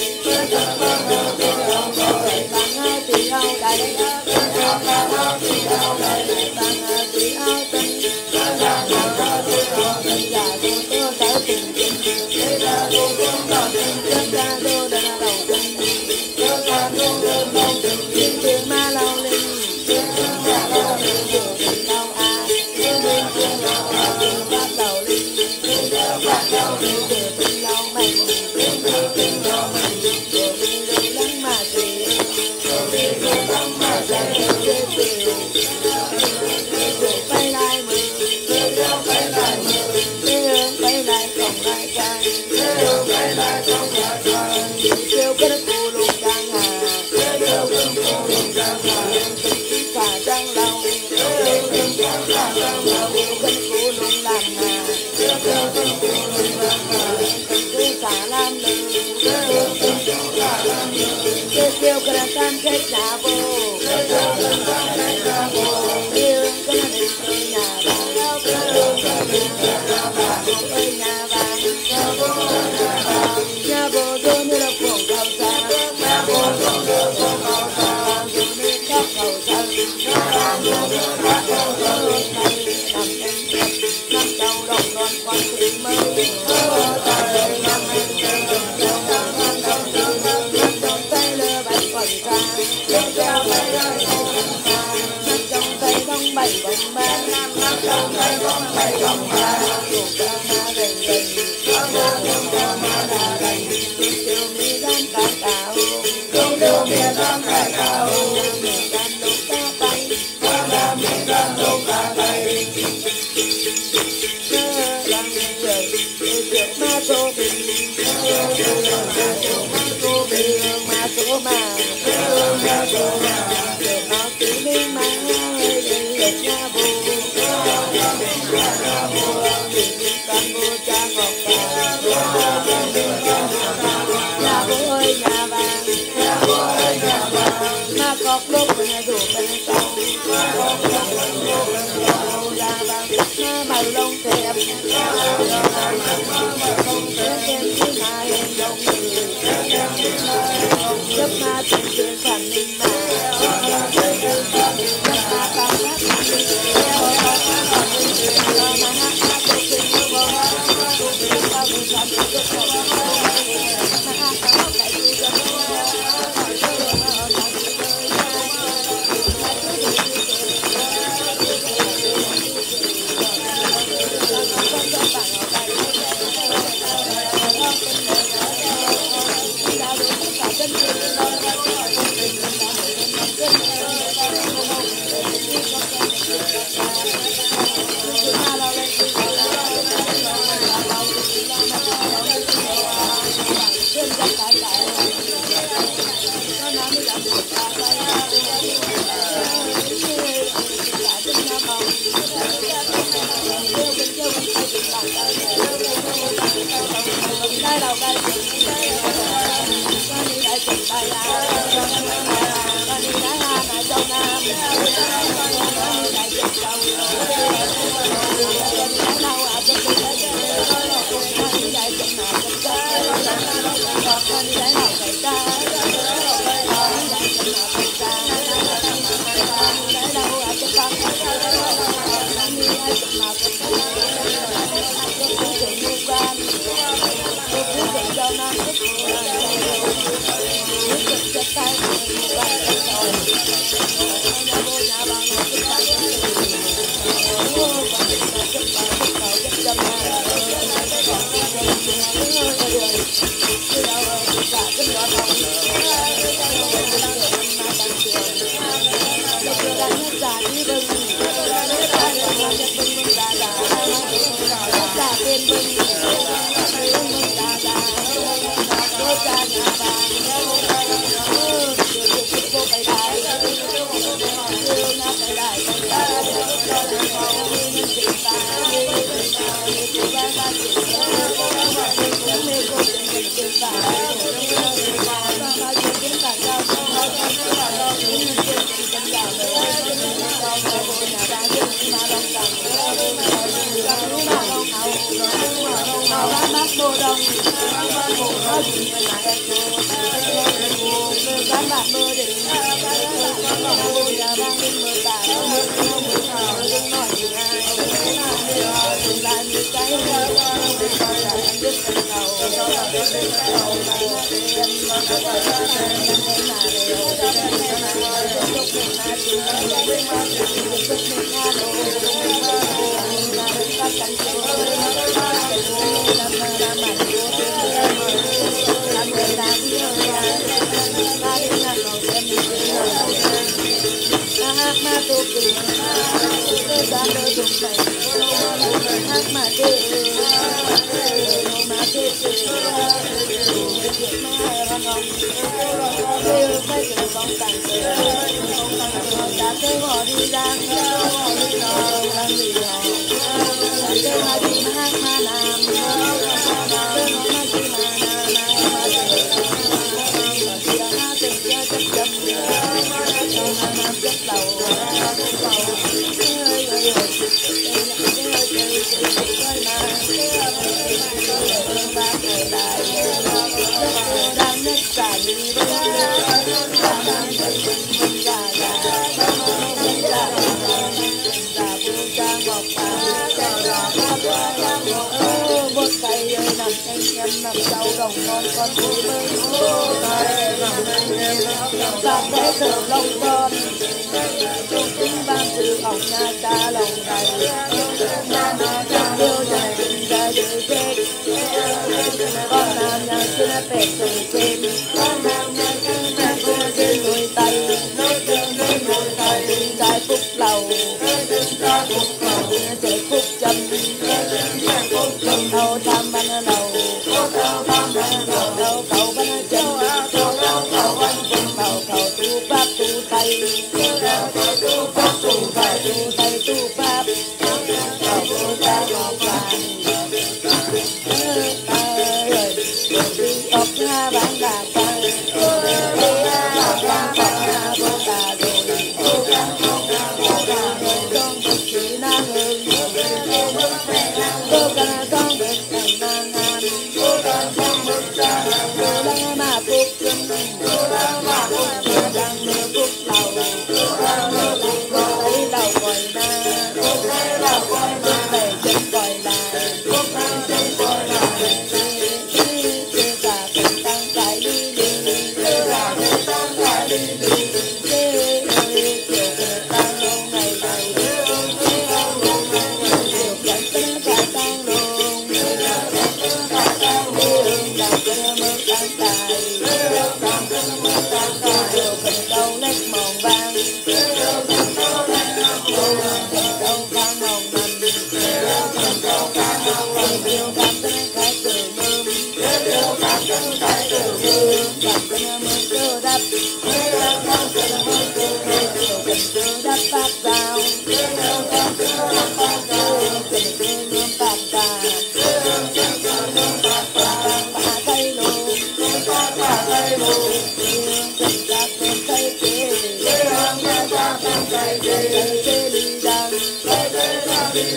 bằng hai tỷ áo đầy bằng hai tỷ áo tinh già tôi tôi đã tình ma lao linh lao a bắt đầu linh lao mạnh lắng mà gì bay lại mưa bay lại cổng lại cài kêu cái đất cô lùng đang hà cả trăng lòng cái cô lùng làm hà cái cả lam lư kêu kêu cái đất tam khách trả vô kêu cái đất nhà bà ơi nhà bà nhà bố tôi như là cuồng cầu xa nhà bố tôi như là cuồng cầu xa dù nên khóc cầu xa nằm em đẹp nằm đầu đồng loạn quan thị mây nằm trong tay lơ bạch quần xa nằm trong tay bóng bảy bóng ba nằm trong tay bóng bảy bóng ba thuộc ra ma rành rành tiêu mi đan cả cào tiêu mi đan cả cào mi đan đục cả tay mi đan đục cả tay lăng trời triệu ma số bình cô bình ma số mà triệu ma tí mi ma lệch nhà bù toàn bộ cha ngọc nhà bố ơi nhà vàng ma cọp lúc nhà rủ bên cầu nhà vàng ma màu lông thèm thêm cái ma em lông người chấp ma trên trên phản linh mà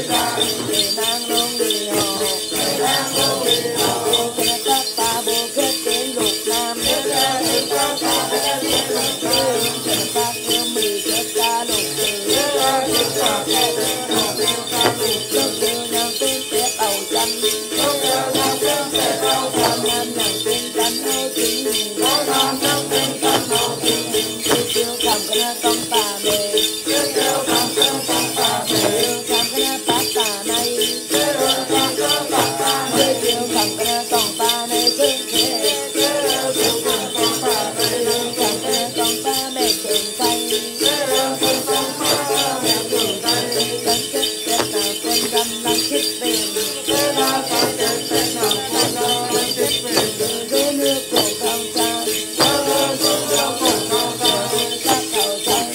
để mang luôn đi hồ cho nó các ba bộ kết đến lục nam cho nó các hương mì kết ra lục từ cho kêu nhau tên tết đầu chân nam nàng tên cánh áo chính kêu cầm cái nó con bà mẹ kêu cầm cái nó bát bà này kêu cầm cái nó con bà này chứ kêu cầm cái nó con bà mẹ trên tay cánh kết kết nào con râm đang khích tiền đứa nước cổ cao xa các cầu tay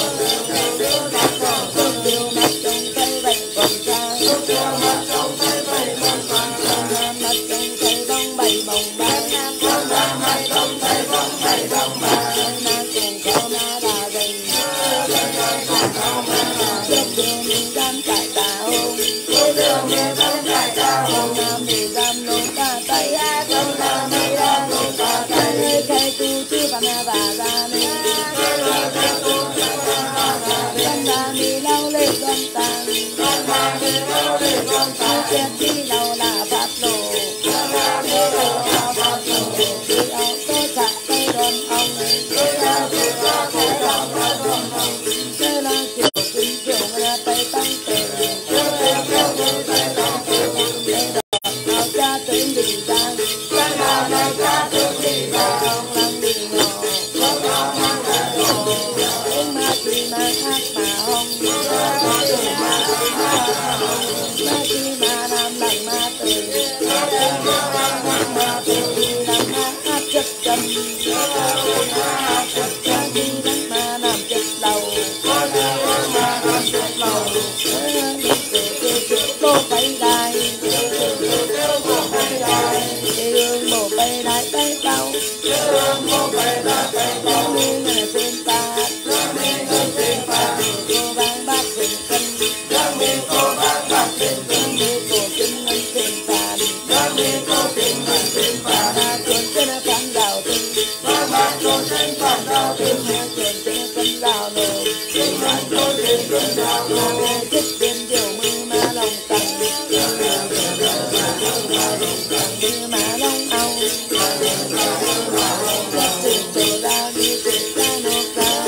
cước điều mặt trong tay bệnh còn xa mặt trong tay bóng bảy bồng ba na cùng có na đà dành cước điều mình dám chạy tà hôn nam thì dám nôn ta tay nơi khai tu chứ bà mẹ bà ra nơi con bà mi lau lên con tàng chết đi lâu là pháp lộ đi áo tôi cả tay đòn ông tôi là kiểu kinh kiểu người tay tăng tiền áo cha tướng đình giang không làm đi ngỏ tiếng ma chi ma hát mà hông ma chi ma nam lặng ma từ đi làm hát hát chất chân ma chi đánh ma nam chất lầu cô bay đài hương bộ bay đài bay tàu hương là trên ta cô bán bát trên cân cô cổ kinh ngân trên tàn ta chuồn trên phán đào tinh chuồn trên cân đào nổ thích tiền điều mưa ma lòng tặng mưa ma lòng âu thích tiền ra đi tiền ra nộp ra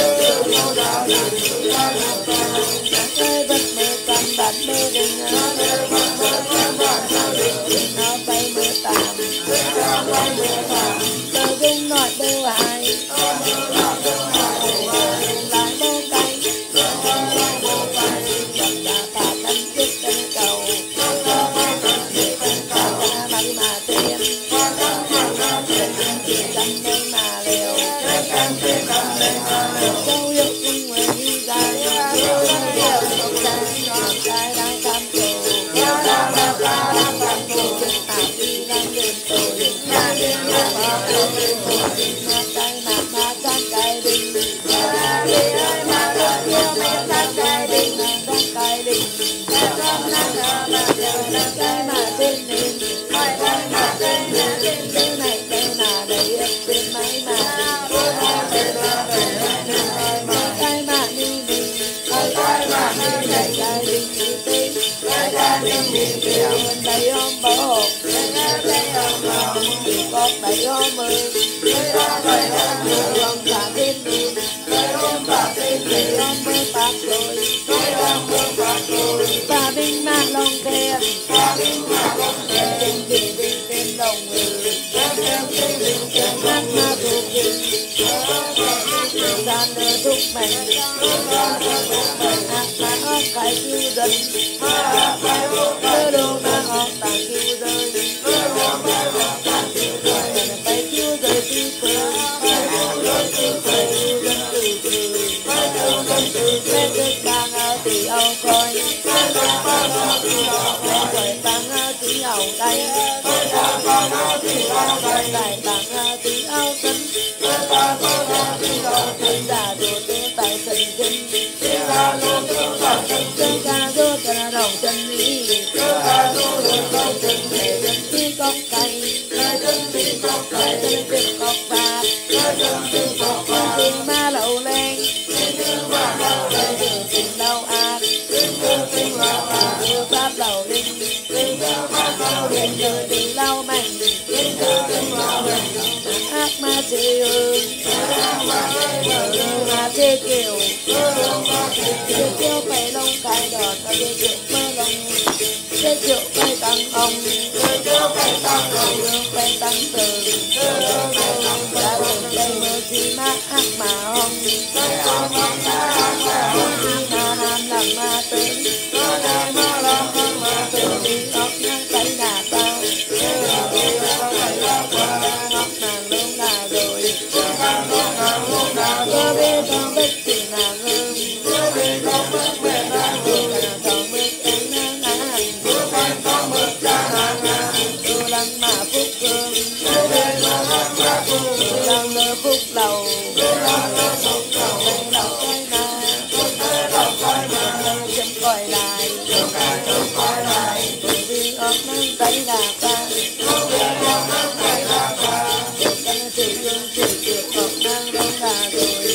ơi bất mơ cầm bát mơ đình nó bay mơ tạm tơ dung nói bêu ai lại bô tay đã ta thân chức chân cầu bắn mà tiêm chân đây mà liều châu yêu cung người đi ra trai đang cam tù đi đang đêm tối cái nạt ma cắt cái đinh cái đinh cái đinh cái mà tên nên cái này cái mà đầy tên máy mà cái mà đi đi cái đinh đi tên mình đầy ôm bảo hộp con đầy ôm mơ lòng cả tên đi đầy ôm mơ bạc rồi bà binh mà lòng kèm tên tên tên đồng người hát ma thuộc hình gian đưa thúc mình hát ma ốc cái kêu dân cơ đồ ma ốc tàng kêu rơi phải kêu rơi tư cơ mẹ thức bang áo tì áo coi rồi bang áo tì áo tay đại bang áo tì áo tấn giả đồ tế tại thần kinh chơi ca rô ta đồng Tên tiếng cọc bạc Tiếng ma lậu lên Tiếng đau ác Tiếng pháp lậu linh Tiếng tiếng lau mạnh Ác ma chê ương Ma chê kiều Chê kiều phải lông khai đọt Chê kiều mơ lông Chê kiều phải tăng ông Chê kiều phải tăng ông Phải tăng tường Đã từng đây mơ chi ma ác mà ông Ác ma ham làm ma tướng Đi ốc ngang tay đà tao Ngọc nàng luôn là rồi Cơ bê con bích thì nàng hương Cơ bê con bích mẹ nàng hương Nàng con bích em nàng nàng Cô lăng mà phúc hương Cô lăng lơ phúc lầu Đây lọc cái na Đây chấm còi lại Bởi vì ốc ngang tay đà ta Chỉ hương chỉ kiệt ốc ngang đông đà rồi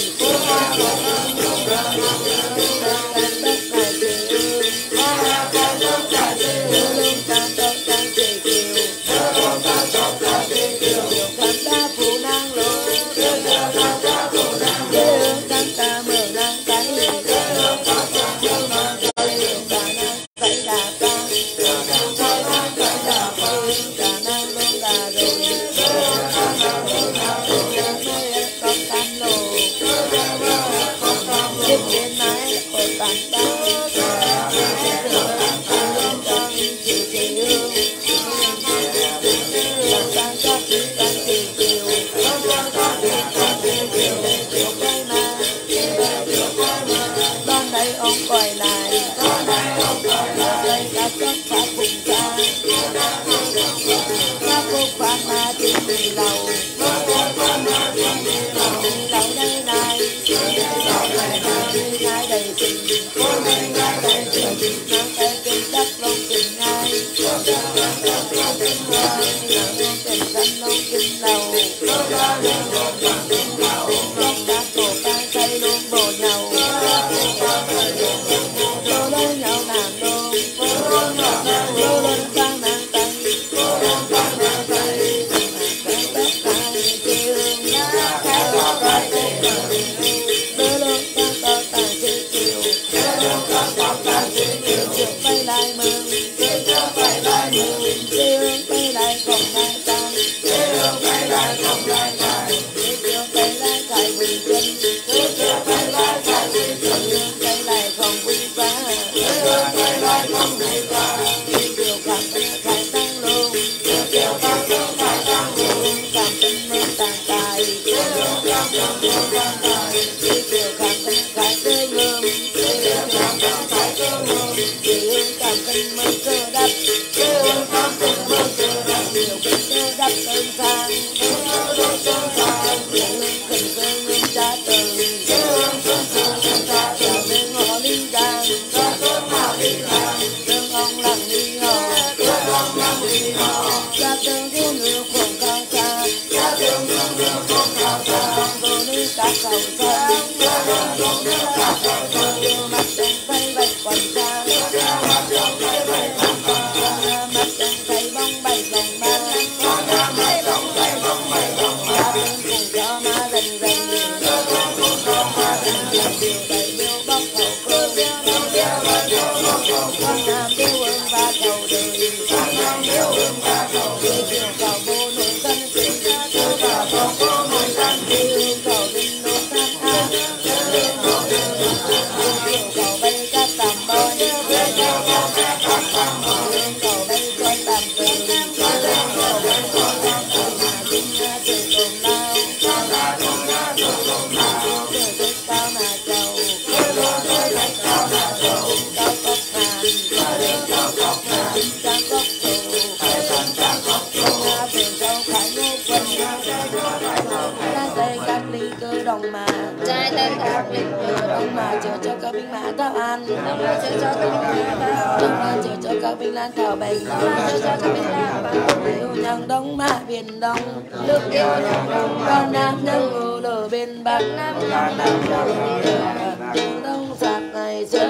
đồng mà trai thân thác lịch đông mà chờ cho các binh mã thảo an đông mà chờ cho các binh mã thảo đông mà chờ cho các binh lan thảo bành đông mà chờ cho các binh lan thảo yêu nhang đông mà biển đông nước yêu nhang đông con nam nhang ngô lờ bên bắc nam nhang đông đông đông sạc ngày xuân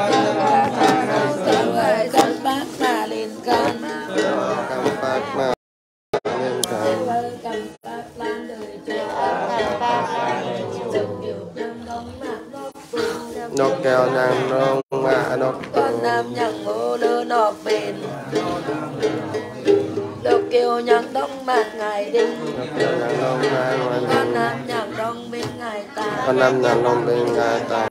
kéo người cắn bác mà lên can cầm bát mà lên can cầm bác lan đời nóc keo nàng nông mà nóc con nam nhang ngô lơ nọc bền lộc kêu nhang đông mạc ngày đinh nàng nông nàng con nam nhang đông bên ngày ta con năm nàng nông bên ngài tài